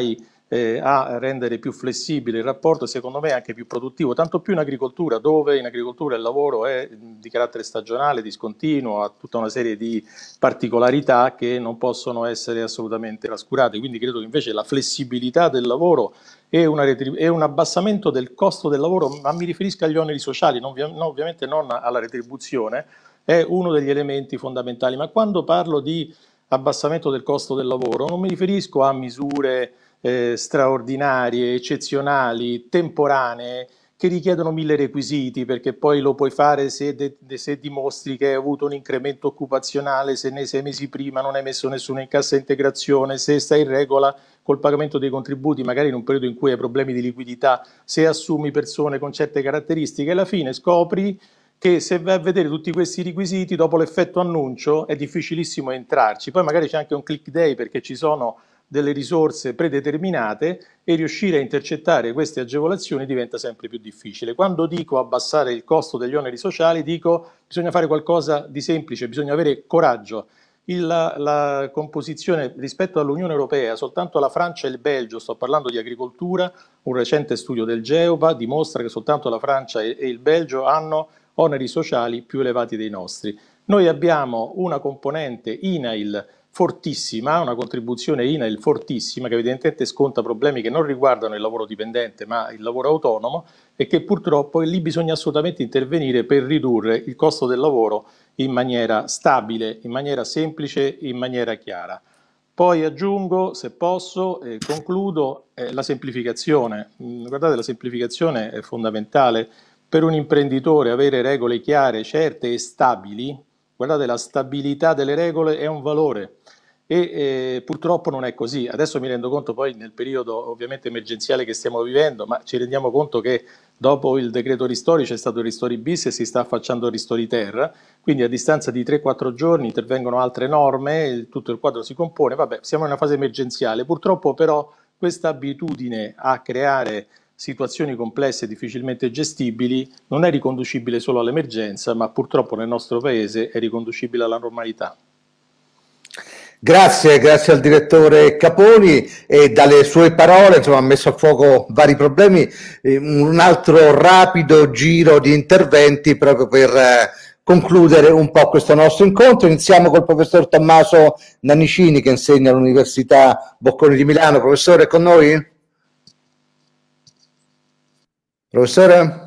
a rendere più flessibile il rapporto e secondo me anche più produttivo, tanto più in agricoltura, dove in agricoltura il lavoro è di carattere stagionale, discontinuo, ha tutta una serie di particolarità che non possono essere assolutamente trascurate. Quindi credo che invece la flessibilità del lavoro e un abbassamento del costo del lavoro, ma mi riferisco agli oneri sociali, ovviamente non alla retribuzione, è uno degli elementi fondamentali. Ma quando parlo di abbassamento del costo del lavoro non mi riferisco a misure straordinarie, eccezionali, temporanee, che richiedono 1000 requisiti, perché poi lo puoi fare se dimostri che hai avuto un incremento occupazionale, se nei 6 mesi prima non hai messo nessuno in cassa integrazione, se stai in regola col pagamento dei contributi, magari in un periodo in cui hai problemi di liquidità, se assumi persone con certe caratteristiche, alla fine scopri che se vai a vedere tutti questi requisiti, dopo l'effetto annuncio è difficilissimo entrarci. Poi magari c'è anche un click day perché ci sono delle risorse predeterminate e riuscire a intercettare queste agevolazioni diventa sempre più difficile. Quando dico abbassare il costo degli oneri sociali, dico bisogna fare qualcosa di semplice, bisogna avere coraggio. La composizione rispetto all'Unione Europea, soltanto la Francia e il Belgio, sto parlando di agricoltura, un recente studio del GEOPA dimostra che soltanto la Francia e il Belgio hanno oneri sociali più elevati dei nostri. Noi abbiamo una componente INAIL fortissima, una contribuzione INAIL fortissima che evidentemente sconta problemi che non riguardano il lavoro dipendente ma il lavoro autonomo e che purtroppo lì bisogna assolutamente intervenire per ridurre il costo del lavoro in maniera stabile, in maniera semplice, in maniera chiara. Poi aggiungo, se posso, concludo, la semplificazione. Guardate, la semplificazione è fondamentale. Per un imprenditore avere regole chiare, certe e stabili, guardate, la stabilità delle regole è un valore e purtroppo non è così. Adesso mi rendo conto poi nel periodo ovviamente emergenziale che stiamo vivendo, ma ci rendiamo conto che dopo il decreto ristori c'è stato il ristori bis e si sta affacciando il ristori ter, quindi a distanza di 3-4 giorni intervengono altre norme, tutto il quadro si compone, vabbè, siamo in una fase emergenziale. Purtroppo però questa abitudine a creare situazioni complesse e difficilmente gestibili non è riconducibile solo all'emergenza, ma purtroppo nel nostro paese è riconducibile alla normalità. Grazie al direttore Caponi e dalle sue parole insomma, ha messo a fuoco vari problemi, un altro rapido giro di interventi proprio per concludere un po' questo nostro incontro. Iniziamo col professor Tommaso Nannicini che insegna all'Università Bocconi di Milano. Professore, è con noi? Professore?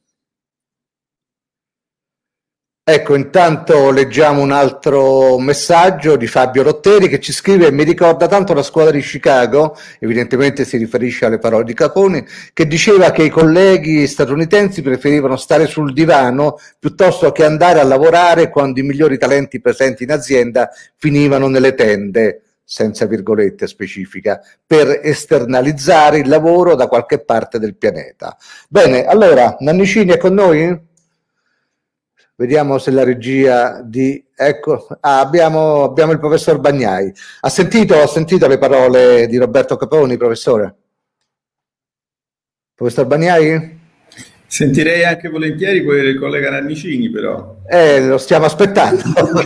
Ecco, intanto leggiamo un altro messaggio di Fabio Rotteri che ci scrive: mi ricorda tanto la scuola di Chicago, evidentemente si riferisce alle parole di Caponi, che diceva che i colleghi statunitensi preferivano stare sul divano piuttosto che andare a lavorare quando i migliori talenti presenti in azienda finivano nelle tende, senza virgolette specifica, per esternalizzare il lavoro da qualche parte del pianeta. Bene, allora, Nannicini è con noi? Vediamo se la regia di... Ecco, abbiamo il professor Bagnai. Ha sentito le parole di Roberto Caponi, professore? Professor Bagnai? Sentirei anche volentieri quelli del collega Nannicini, però. Lo stiamo aspettando.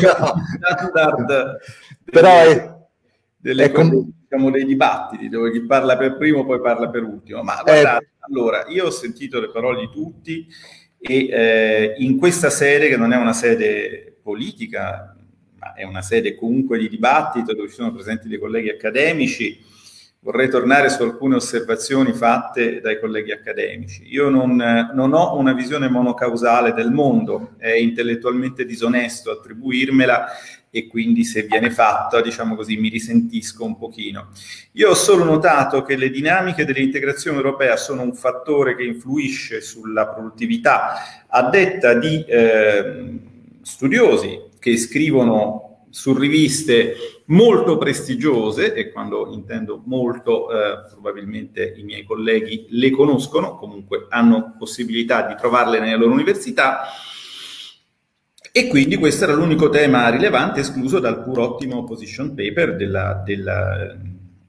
Però diciamo dei dibattiti dove chi parla per primo poi parla per ultimo. Ma guardate, allora, io ho sentito le parole di tutti e in questa sede, che non è una sede politica, ma è una sede comunque di dibattito dove ci sono presenti dei colleghi accademici, vorrei tornare su alcune osservazioni fatte dai colleghi accademici. Io non ho una visione monocausale del mondo, è intellettualmente disonesto attribuirmela e quindi se viene fatta, diciamo così, mi risentisco un pochino. Io ho solo notato che le dinamiche dell'integrazione europea sono un fattore che influisce sulla produttività, a detta di studiosi che scrivono su riviste molto prestigiose, e quando intendo molto probabilmente i miei colleghi le conoscono, comunque hanno possibilità di trovarle nelle loro università, e quindi questo era l'unico tema rilevante escluso dal pur ottimo position paper della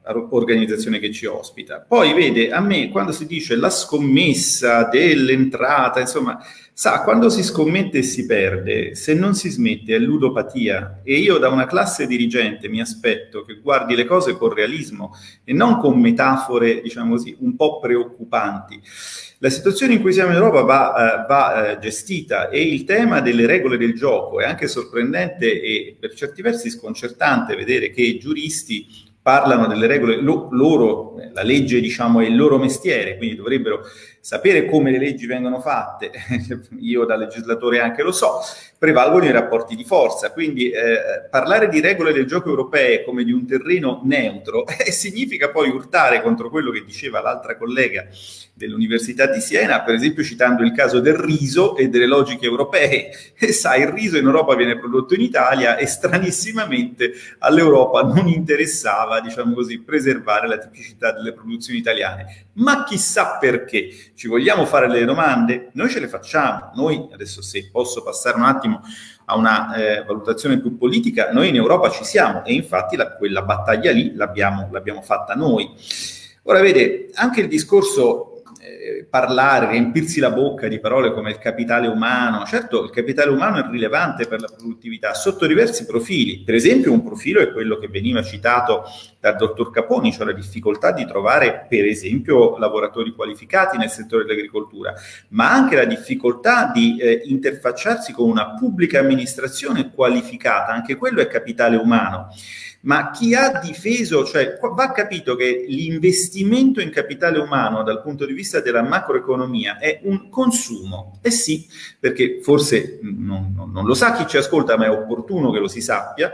organizzazione che ci ospita. Poi vede, a me quando si dice la scommessa dell'entrata, insomma, sa, quando si scommette e si perde, se non si smette è ludopatia, e io da una classe dirigente mi aspetto che guardi le cose con realismo e non con metafore, diciamo così, un po' preoccupanti. La situazione in cui siamo in Europa va gestita, e il tema delle regole del gioco è anche sorprendente e per certi versi sconcertante vedere che giuristi parlano delle regole, loro, la legge diciamo è il loro mestiere, quindi dovrebbero sapere come le leggi vengono fatte, io da legislatore anche lo so, prevalgono i rapporti di forza, quindi parlare di regole del gioco europee come di un terreno neutro significa poi urtare contro quello che diceva l'altra collega dell'Università di Siena, per esempio citando il caso del riso e delle logiche europee. E sai, il riso in Europa viene prodotto in Italia e stranissimamente all'Europa non interessava, diciamo così, preservare la tipicità delle produzioni italiane. Ma chissà perché. Ci vogliamo fare delle domande? Noi ce le facciamo. Noi, adesso se posso passare un attimo a una valutazione più politica, noi in Europa ci siamo e infatti quella battaglia lì l'abbiamo fatta noi. Ora vede, anche il discorso parlare, riempirsi la bocca di parole come il capitale umano, certo il capitale umano è rilevante per la produttività sotto diversi profili. Per esempio un profilo è quello che veniva citato dal dottor Caponi, cioè la difficoltà di trovare per esempio lavoratori qualificati nel settore dell'agricoltura, ma anche la difficoltà di interfacciarsi con una pubblica amministrazione qualificata, anche quello è capitale umano. Ma chi ha difeso, cioè va capito che l'investimento in capitale umano dal punto di vista della macroeconomia è un consumo. Eh sì, perché forse non lo sa chi ci ascolta, ma è opportuno che lo si sappia.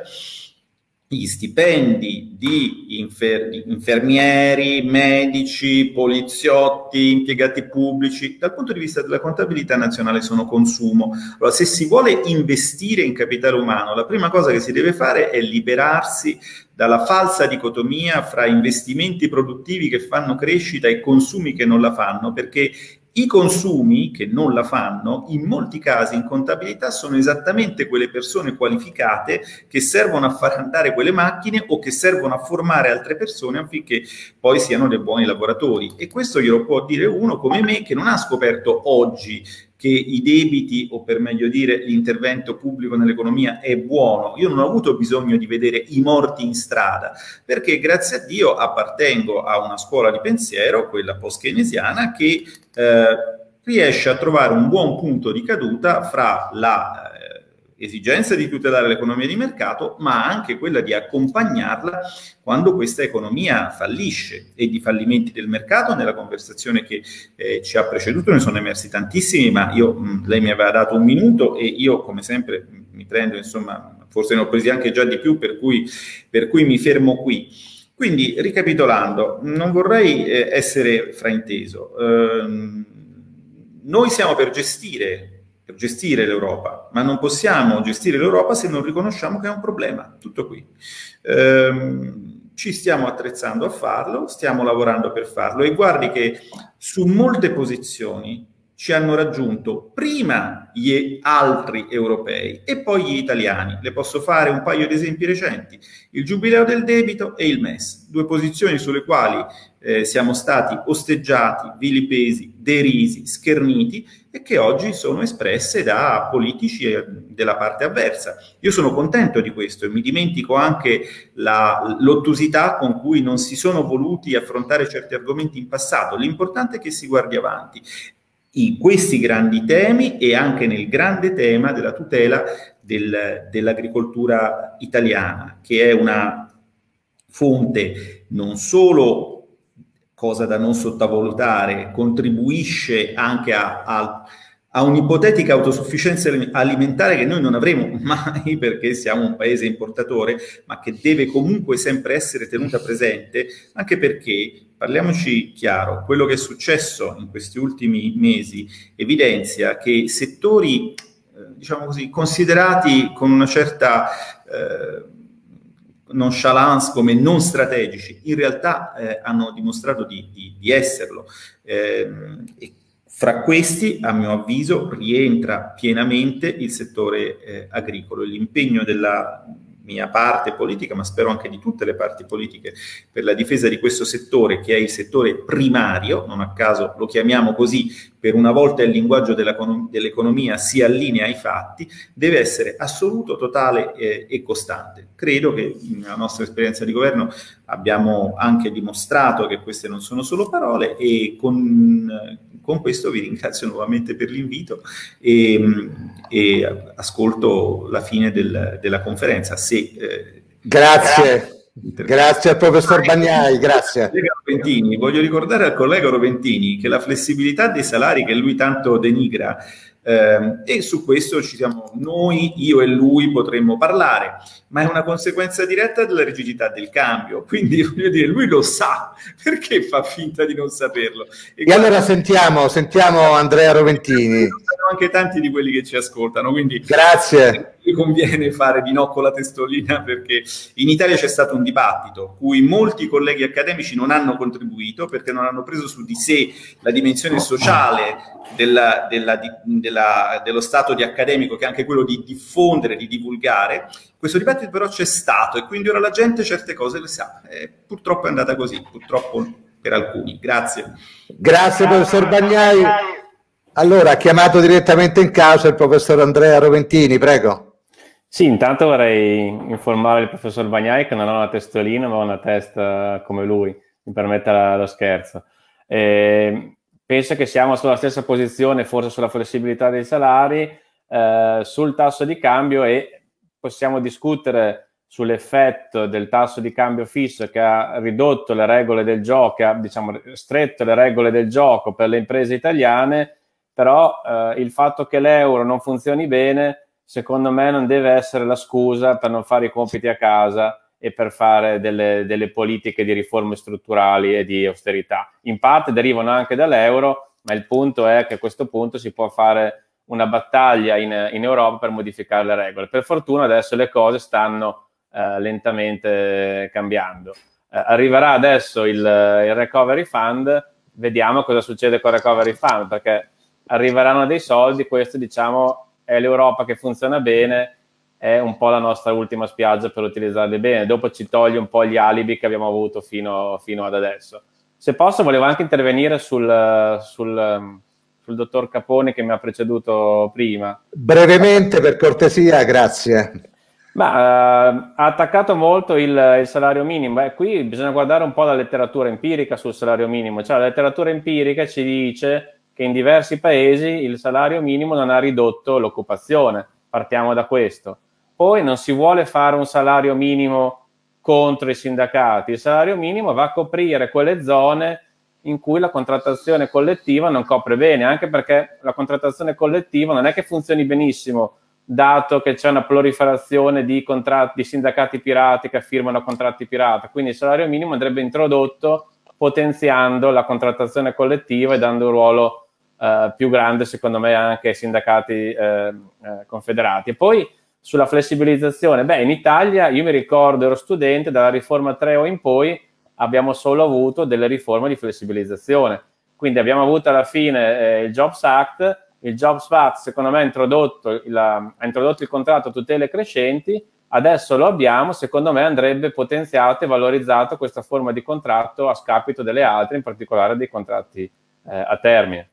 Gli stipendi di infermieri, medici, poliziotti, impiegati pubblici, dal punto di vista della contabilità nazionale sono consumo. Allora, se si vuole investire in capitale umano, la prima cosa che si deve fare è liberarsi dalla falsa dicotomia fra investimenti produttivi che fanno crescita e consumi che non la fanno, perché i consumi che non la fanno, in molti casi in contabilità sono esattamente quelle persone qualificate che servono a far andare quelle macchine o che servono a formare altre persone affinché poi siano dei buoni lavoratori. E questo glielo può dire uno come me che non ha scoperto oggi che i debiti, o per meglio dire l'intervento pubblico nell'economia è buono. Io non ho avuto bisogno di vedere i morti in strada, perché grazie a Dio appartengo a una scuola di pensiero, quella post-keynesiana, che riesce a trovare un buon punto di caduta fra la esigenza di tutelare l'economia di mercato, ma anche quella di accompagnarla quando questa economia fallisce. E di fallimenti del mercato nella conversazione che ci ha preceduto ne sono emersi tantissimi, ma lei mi aveva dato un minuto e io come sempre mi prendo, insomma, forse ne ho presi anche già di più, per cui mi fermo qui. Quindi, ricapitolando, non vorrei essere frainteso. Noi siamo per gestire l'Europa, ma non possiamo gestire l'Europa se non riconosciamo che è un problema. Tutto qui. Ci stiamo attrezzando a farlo, stiamo lavorando per farlo, e guardi che su molte posizioni ci hanno raggiunto prima gli altri europei e poi gli italiani. Le posso fare un paio di esempi recenti: il giubileo del debito e il MES, due posizioni sulle quali siamo stati osteggiati, vilipesi, derisi, scherniti, e che oggi sono espresse da politici della parte avversa. Io sono contento di questo e mi dimentico anche l'ottusità con cui non si sono voluti affrontare certi argomenti in passato. L'importante è che si guardi avanti in questi grandi temi e anche nel grande tema della tutela dell'agricoltura italiana, che è una fonte non solo, cosa da non sottovalutare, contribuisce anche a un'ipotetica autosufficienza alimentare che noi non avremo mai perché siamo un paese importatore, ma che deve comunque sempre essere tenuta presente, anche perché, parliamoci chiaro, quello che è successo in questi ultimi mesi evidenzia che settori, diciamo così, considerati con una certa nonchalance come non strategici, in realtà hanno dimostrato di esserlo. E fra questi, a mio avviso, rientra pienamente il settore agricolo. L'impegno mia parte politica, ma spero anche di tutte le parti politiche, per la difesa di questo settore, che è il settore primario, non a caso lo chiamiamo così, per una volta il linguaggio dell'economia si allinea ai fatti, deve essere assoluto, totale e costante. Credo che nella nostra esperienza di governo abbiamo anche dimostrato che queste non sono solo parole, e con questo vi ringrazio nuovamente per l'invito e ascolto la fine della conferenza. Grazie. Grazie al professor Bagnai, grazie. Roventini, voglio ricordare al collega Roventini che la flessibilità dei salari che lui tanto denigra, e su questo ci siamo noi, io e lui potremmo parlare, ma è una conseguenza diretta della rigidità del cambio, quindi voglio dire, lui lo sa, perché fa finta di non saperlo? E allora sentiamo Andrea Roventini. Sono anche tanti di quelli che ci ascoltano, quindi grazie. Mi conviene fare di no con la testolina, perché in Italia c'è stato un dibattito cui molti colleghi accademici non hanno contribuito, perché non hanno preso su di sé la dimensione sociale dello stato di accademico, che è anche quello di diffondere, di divulgare. Questo dibattito però c'è stato, e quindi ora la gente certe cose le sa. Purtroppo è andata così, purtroppo per alcuni. Grazie. Grazie professor Bagnai. Allora, chiamato direttamente in causa il professor Andrea Roventini, prego. Sì, intanto vorrei informare il professor Bagnai che non ho una testolina, ma ho una testa come lui, mi permette lo scherzo. Penso che siamo sulla stessa posizione, forse sulla flessibilità dei salari, sul tasso di cambio, e possiamo discutere sull'effetto del tasso di cambio fisso che ha ridotto le regole del gioco, che ha, diciamo, stretto le regole del gioco per le imprese italiane, però il fatto che l'euro non funzioni bene, secondo me, non deve essere la scusa per non fare i compiti a casa e per fare delle politiche di riforme strutturali e di austerità. In parte derivano anche dall'euro, ma il punto è che a questo punto si può fare una battaglia in Europa per modificare le regole. Per fortuna adesso le cose stanno lentamente cambiando. Arriverà adesso il Recovery Fund, vediamo cosa succede con il Recovery Fund, perché arriveranno dei soldi, questo, diciamo, è l'Europa che funziona bene, è un po' la nostra ultima spiaggia per utilizzarli bene, dopo ci toglie un po' gli alibi che abbiamo avuto fino ad adesso. Se posso, volevo anche intervenire sul dottor Caponi che mi ha preceduto prima. Brevemente, per cortesia, grazie. Ha attaccato molto il salario minimo. Qui bisogna guardare un po' la letteratura empirica sul salario minimo, cioè la letteratura empirica ci dice che in diversi paesi il salario minimo non ha ridotto l'occupazione, partiamo da questo. Poi non si vuole fare un salario minimo contro i sindacati, il salario minimo va a coprire quelle zone in cui la contrattazione collettiva non copre bene, anche perché la contrattazione collettiva non è che funzioni benissimo, dato che c'è una proliferazione di sindacati pirati che firmano contratti pirata, quindi il salario minimo andrebbe introdotto potenziando la contrattazione collettiva e dando un ruolo più grande, secondo me, anche ai sindacati confederati. E poi sulla flessibilizzazione, in Italia, io mi ricordo, ero studente, dalla riforma Treu in poi abbiamo solo avuto delle riforme di flessibilizzazione, quindi abbiamo avuto alla fine il Jobs Act. Il Jobs Act, secondo me, ha introdotto il contratto a tutele crescenti, adesso lo abbiamo, secondo me andrebbe potenziato e valorizzato questa forma di contratto a scapito delle altre, in particolare dei contratti a termine.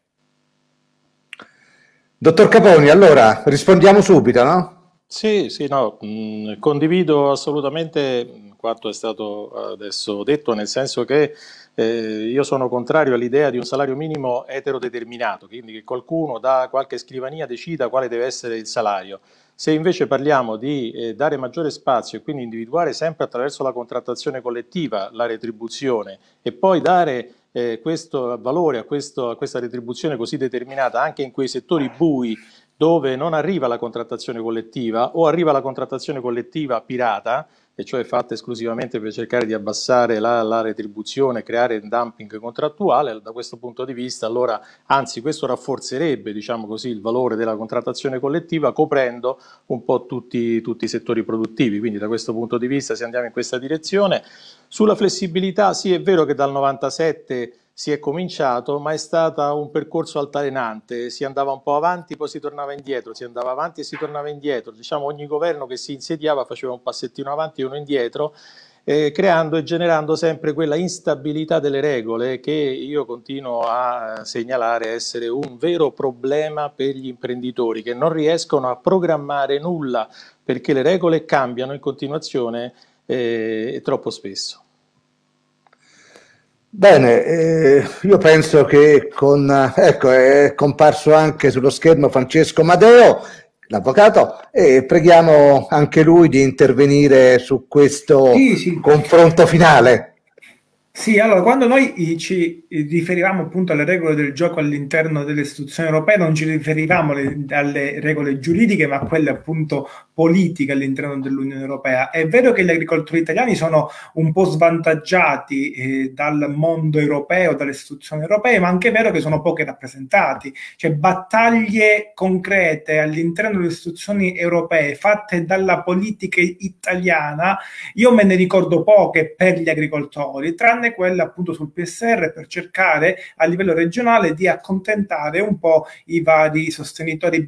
Dottor Caponi, allora rispondiamo subito, no? Sì, no, condivido assolutamente quanto è stato adesso detto, nel senso che io sono contrario all'idea di un salario minimo eterodeterminato, quindi che qualcuno da qualche scrivania decida quale deve essere il salario. Se invece parliamo di dare maggiore spazio e quindi individuare sempre attraverso la contrattazione collettiva la retribuzione e poi dare questo valore a questa retribuzione così determinata anche in quei settori bui dove non arriva la contrattazione collettiva o arriva la contrattazione collettiva pirata, e cioè fatta esclusivamente per cercare di abbassare la retribuzione, creare un dumping contrattuale, da questo punto di vista allora, anzi questo rafforzerebbe, diciamo così, il valore della contrattazione collettiva coprendo un po' tutti i settori produttivi, quindi da questo punto di vista se andiamo in questa direzione. Sulla flessibilità sì, è vero che dal 97 si è cominciato, ma è stato un percorso altalenante, si andava un po' avanti, poi si tornava indietro, si andava avanti e si tornava indietro, diciamo ogni governo che si insediava faceva un passettino avanti e uno indietro, creando e generando sempre quella instabilità delle regole che io continuo a segnalare essere un vero problema per gli imprenditori, che non riescono a programmare nulla perché le regole cambiano in continuazione troppo spesso. Bene, io penso che ecco, è comparso anche sullo schermo Francesco Madeo, l'avvocato, e preghiamo anche lui di intervenire su questo confronto finale. Sì, allora, quando noi ci riferivamo appunto alle regole del gioco all'interno delle istituzioni europee, non ci riferivamo alle regole giuridiche, ma a quelle appunto politiche all'interno dell'Unione Europea. È vero che gli agricoltori italiani sono un po' svantaggiati dal mondo europeo, dalle istituzioni europee, ma anche è vero che sono pochi rappresentati. Cioè, battaglie concrete all'interno delle istituzioni europee fatte dalla politica italiana, io me ne ricordo poche per gli agricoltori, tranne quella appunto sul PSR, per cercare a livello regionale di accontentare un po' i vari sostenitori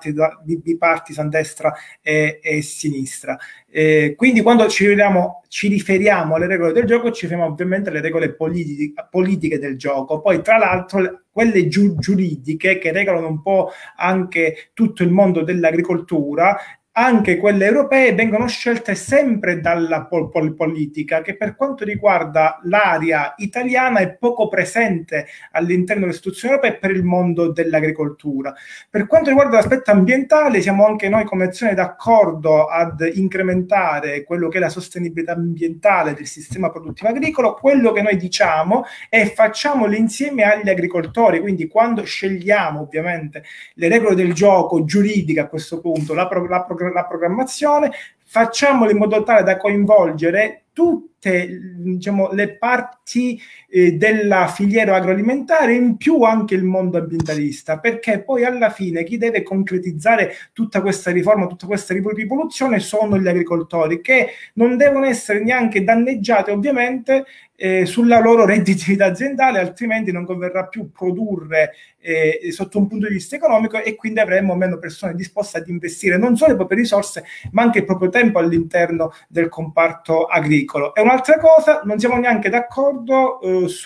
bipartisan destra e sinistra. Quindi quando ci riferiamo alle regole del gioco, ci riferiamo ovviamente alle regole politiche del gioco. Poi tra l'altro quelle giuridiche che regolano un po' anche tutto il mondo dell'agricoltura, anche quelle europee, vengono scelte sempre dalla politica, che per quanto riguarda l'area italiana è poco presente all'interno delle istituzioni europee per il mondo dell'agricoltura. Per quanto riguarda l'aspetto ambientale, siamo anche noi come azione d'accordo ad incrementare quello che è la sostenibilità ambientale del sistema produttivo agricolo. Quello che noi diciamo è facciamolo insieme agli agricoltori, quindi quando scegliamo ovviamente le regole del gioco giuridiche, a questo punto la programmazione, facciamolo in modo tale da coinvolgere tutte, diciamo, le parti della filiera agroalimentare, in più anche il mondo ambientalista, perché poi alla fine chi deve concretizzare tutta questa riforma, tutta questa rivoluzione sono gli agricoltori, che non devono essere neanche danneggiati ovviamente sulla loro redditività aziendale, altrimenti non converrà più produrre sotto un punto di vista economico, e quindi avremo meno persone disposte ad investire non solo le proprie risorse ma anche il proprio tempo all'interno del comparto agricolo. E un'altra cosa, non siamo neanche d'accordo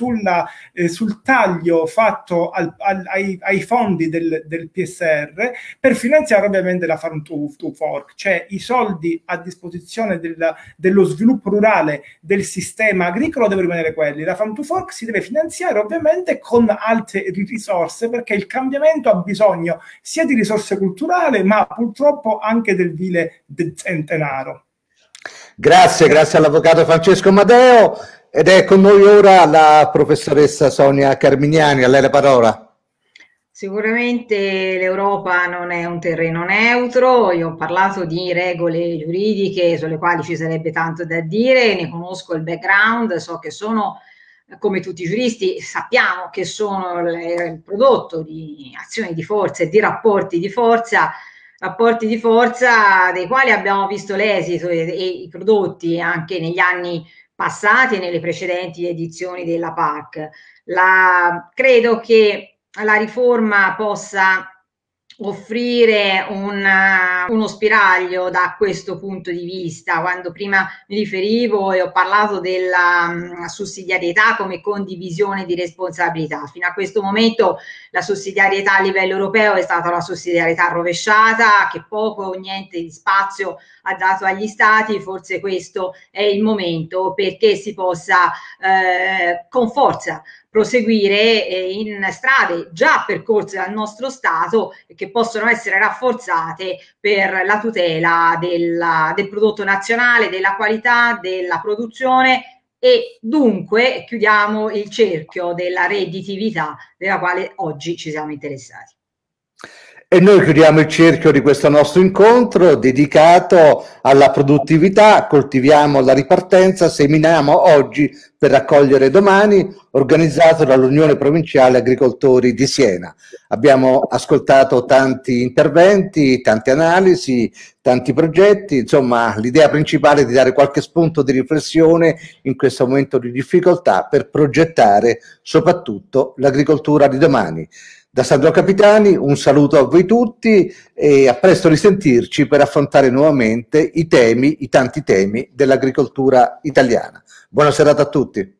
sul taglio fatto ai fondi del PSR per finanziare ovviamente la Farm to Fork, cioè i soldi a disposizione dello sviluppo rurale del sistema agricolo devono rimanere quelli. La Farm to Fork si deve finanziare ovviamente con altre risorse, perché il cambiamento ha bisogno sia di risorse culturali ma purtroppo anche del vile denaro. Grazie all'avvocato Francesco Madeo, ed è con noi ora la professoressa Sonia Carmignani. A lei la parola. Sicuramente l'Europa non è un terreno neutro. Io ho parlato di regole giuridiche sulle quali ci sarebbe tanto da dire, ne conosco il background, so che sono, come tutti i giuristi, sappiamo che sono il prodotto di azioni di forza e di rapporti di forza dei quali abbiamo visto l'esito e i prodotti anche negli anni passati e nelle precedenti edizioni della PAC. Credo che la riforma possa offrire uno spiraglio da questo punto di vista. Quando prima mi riferivo e ho parlato della sussidiarietà come condivisione di responsabilità, fino a questo momento la sussidiarietà a livello europeo è stata la sussidiarietà rovesciata, che poco o niente di spazio ha dato agli stati. Forse questo è il momento perché si possa con forza proseguire in strade già percorse dal nostro Stato e che possono essere rafforzate per la tutela del prodotto nazionale, della qualità, della produzione, e dunque chiudiamo il cerchio della redditività della quale oggi ci siamo interessati. E noi chiudiamo il cerchio di questo nostro incontro dedicato alla produttività, coltiviamo la ripartenza, seminiamo oggi per raccogliere domani, organizzato dall'Unione Provinciale Agricoltori di Siena. Abbiamo ascoltato tanti interventi, tante analisi, tanti progetti, insomma l'idea principale è di dare qualche spunto di riflessione in questo momento di difficoltà per progettare soprattutto l'agricoltura di domani. Da Sandro Capitani un saluto a voi tutti e a presto risentirci per affrontare nuovamente i tanti temi dell'agricoltura italiana. Buona serata a tutti.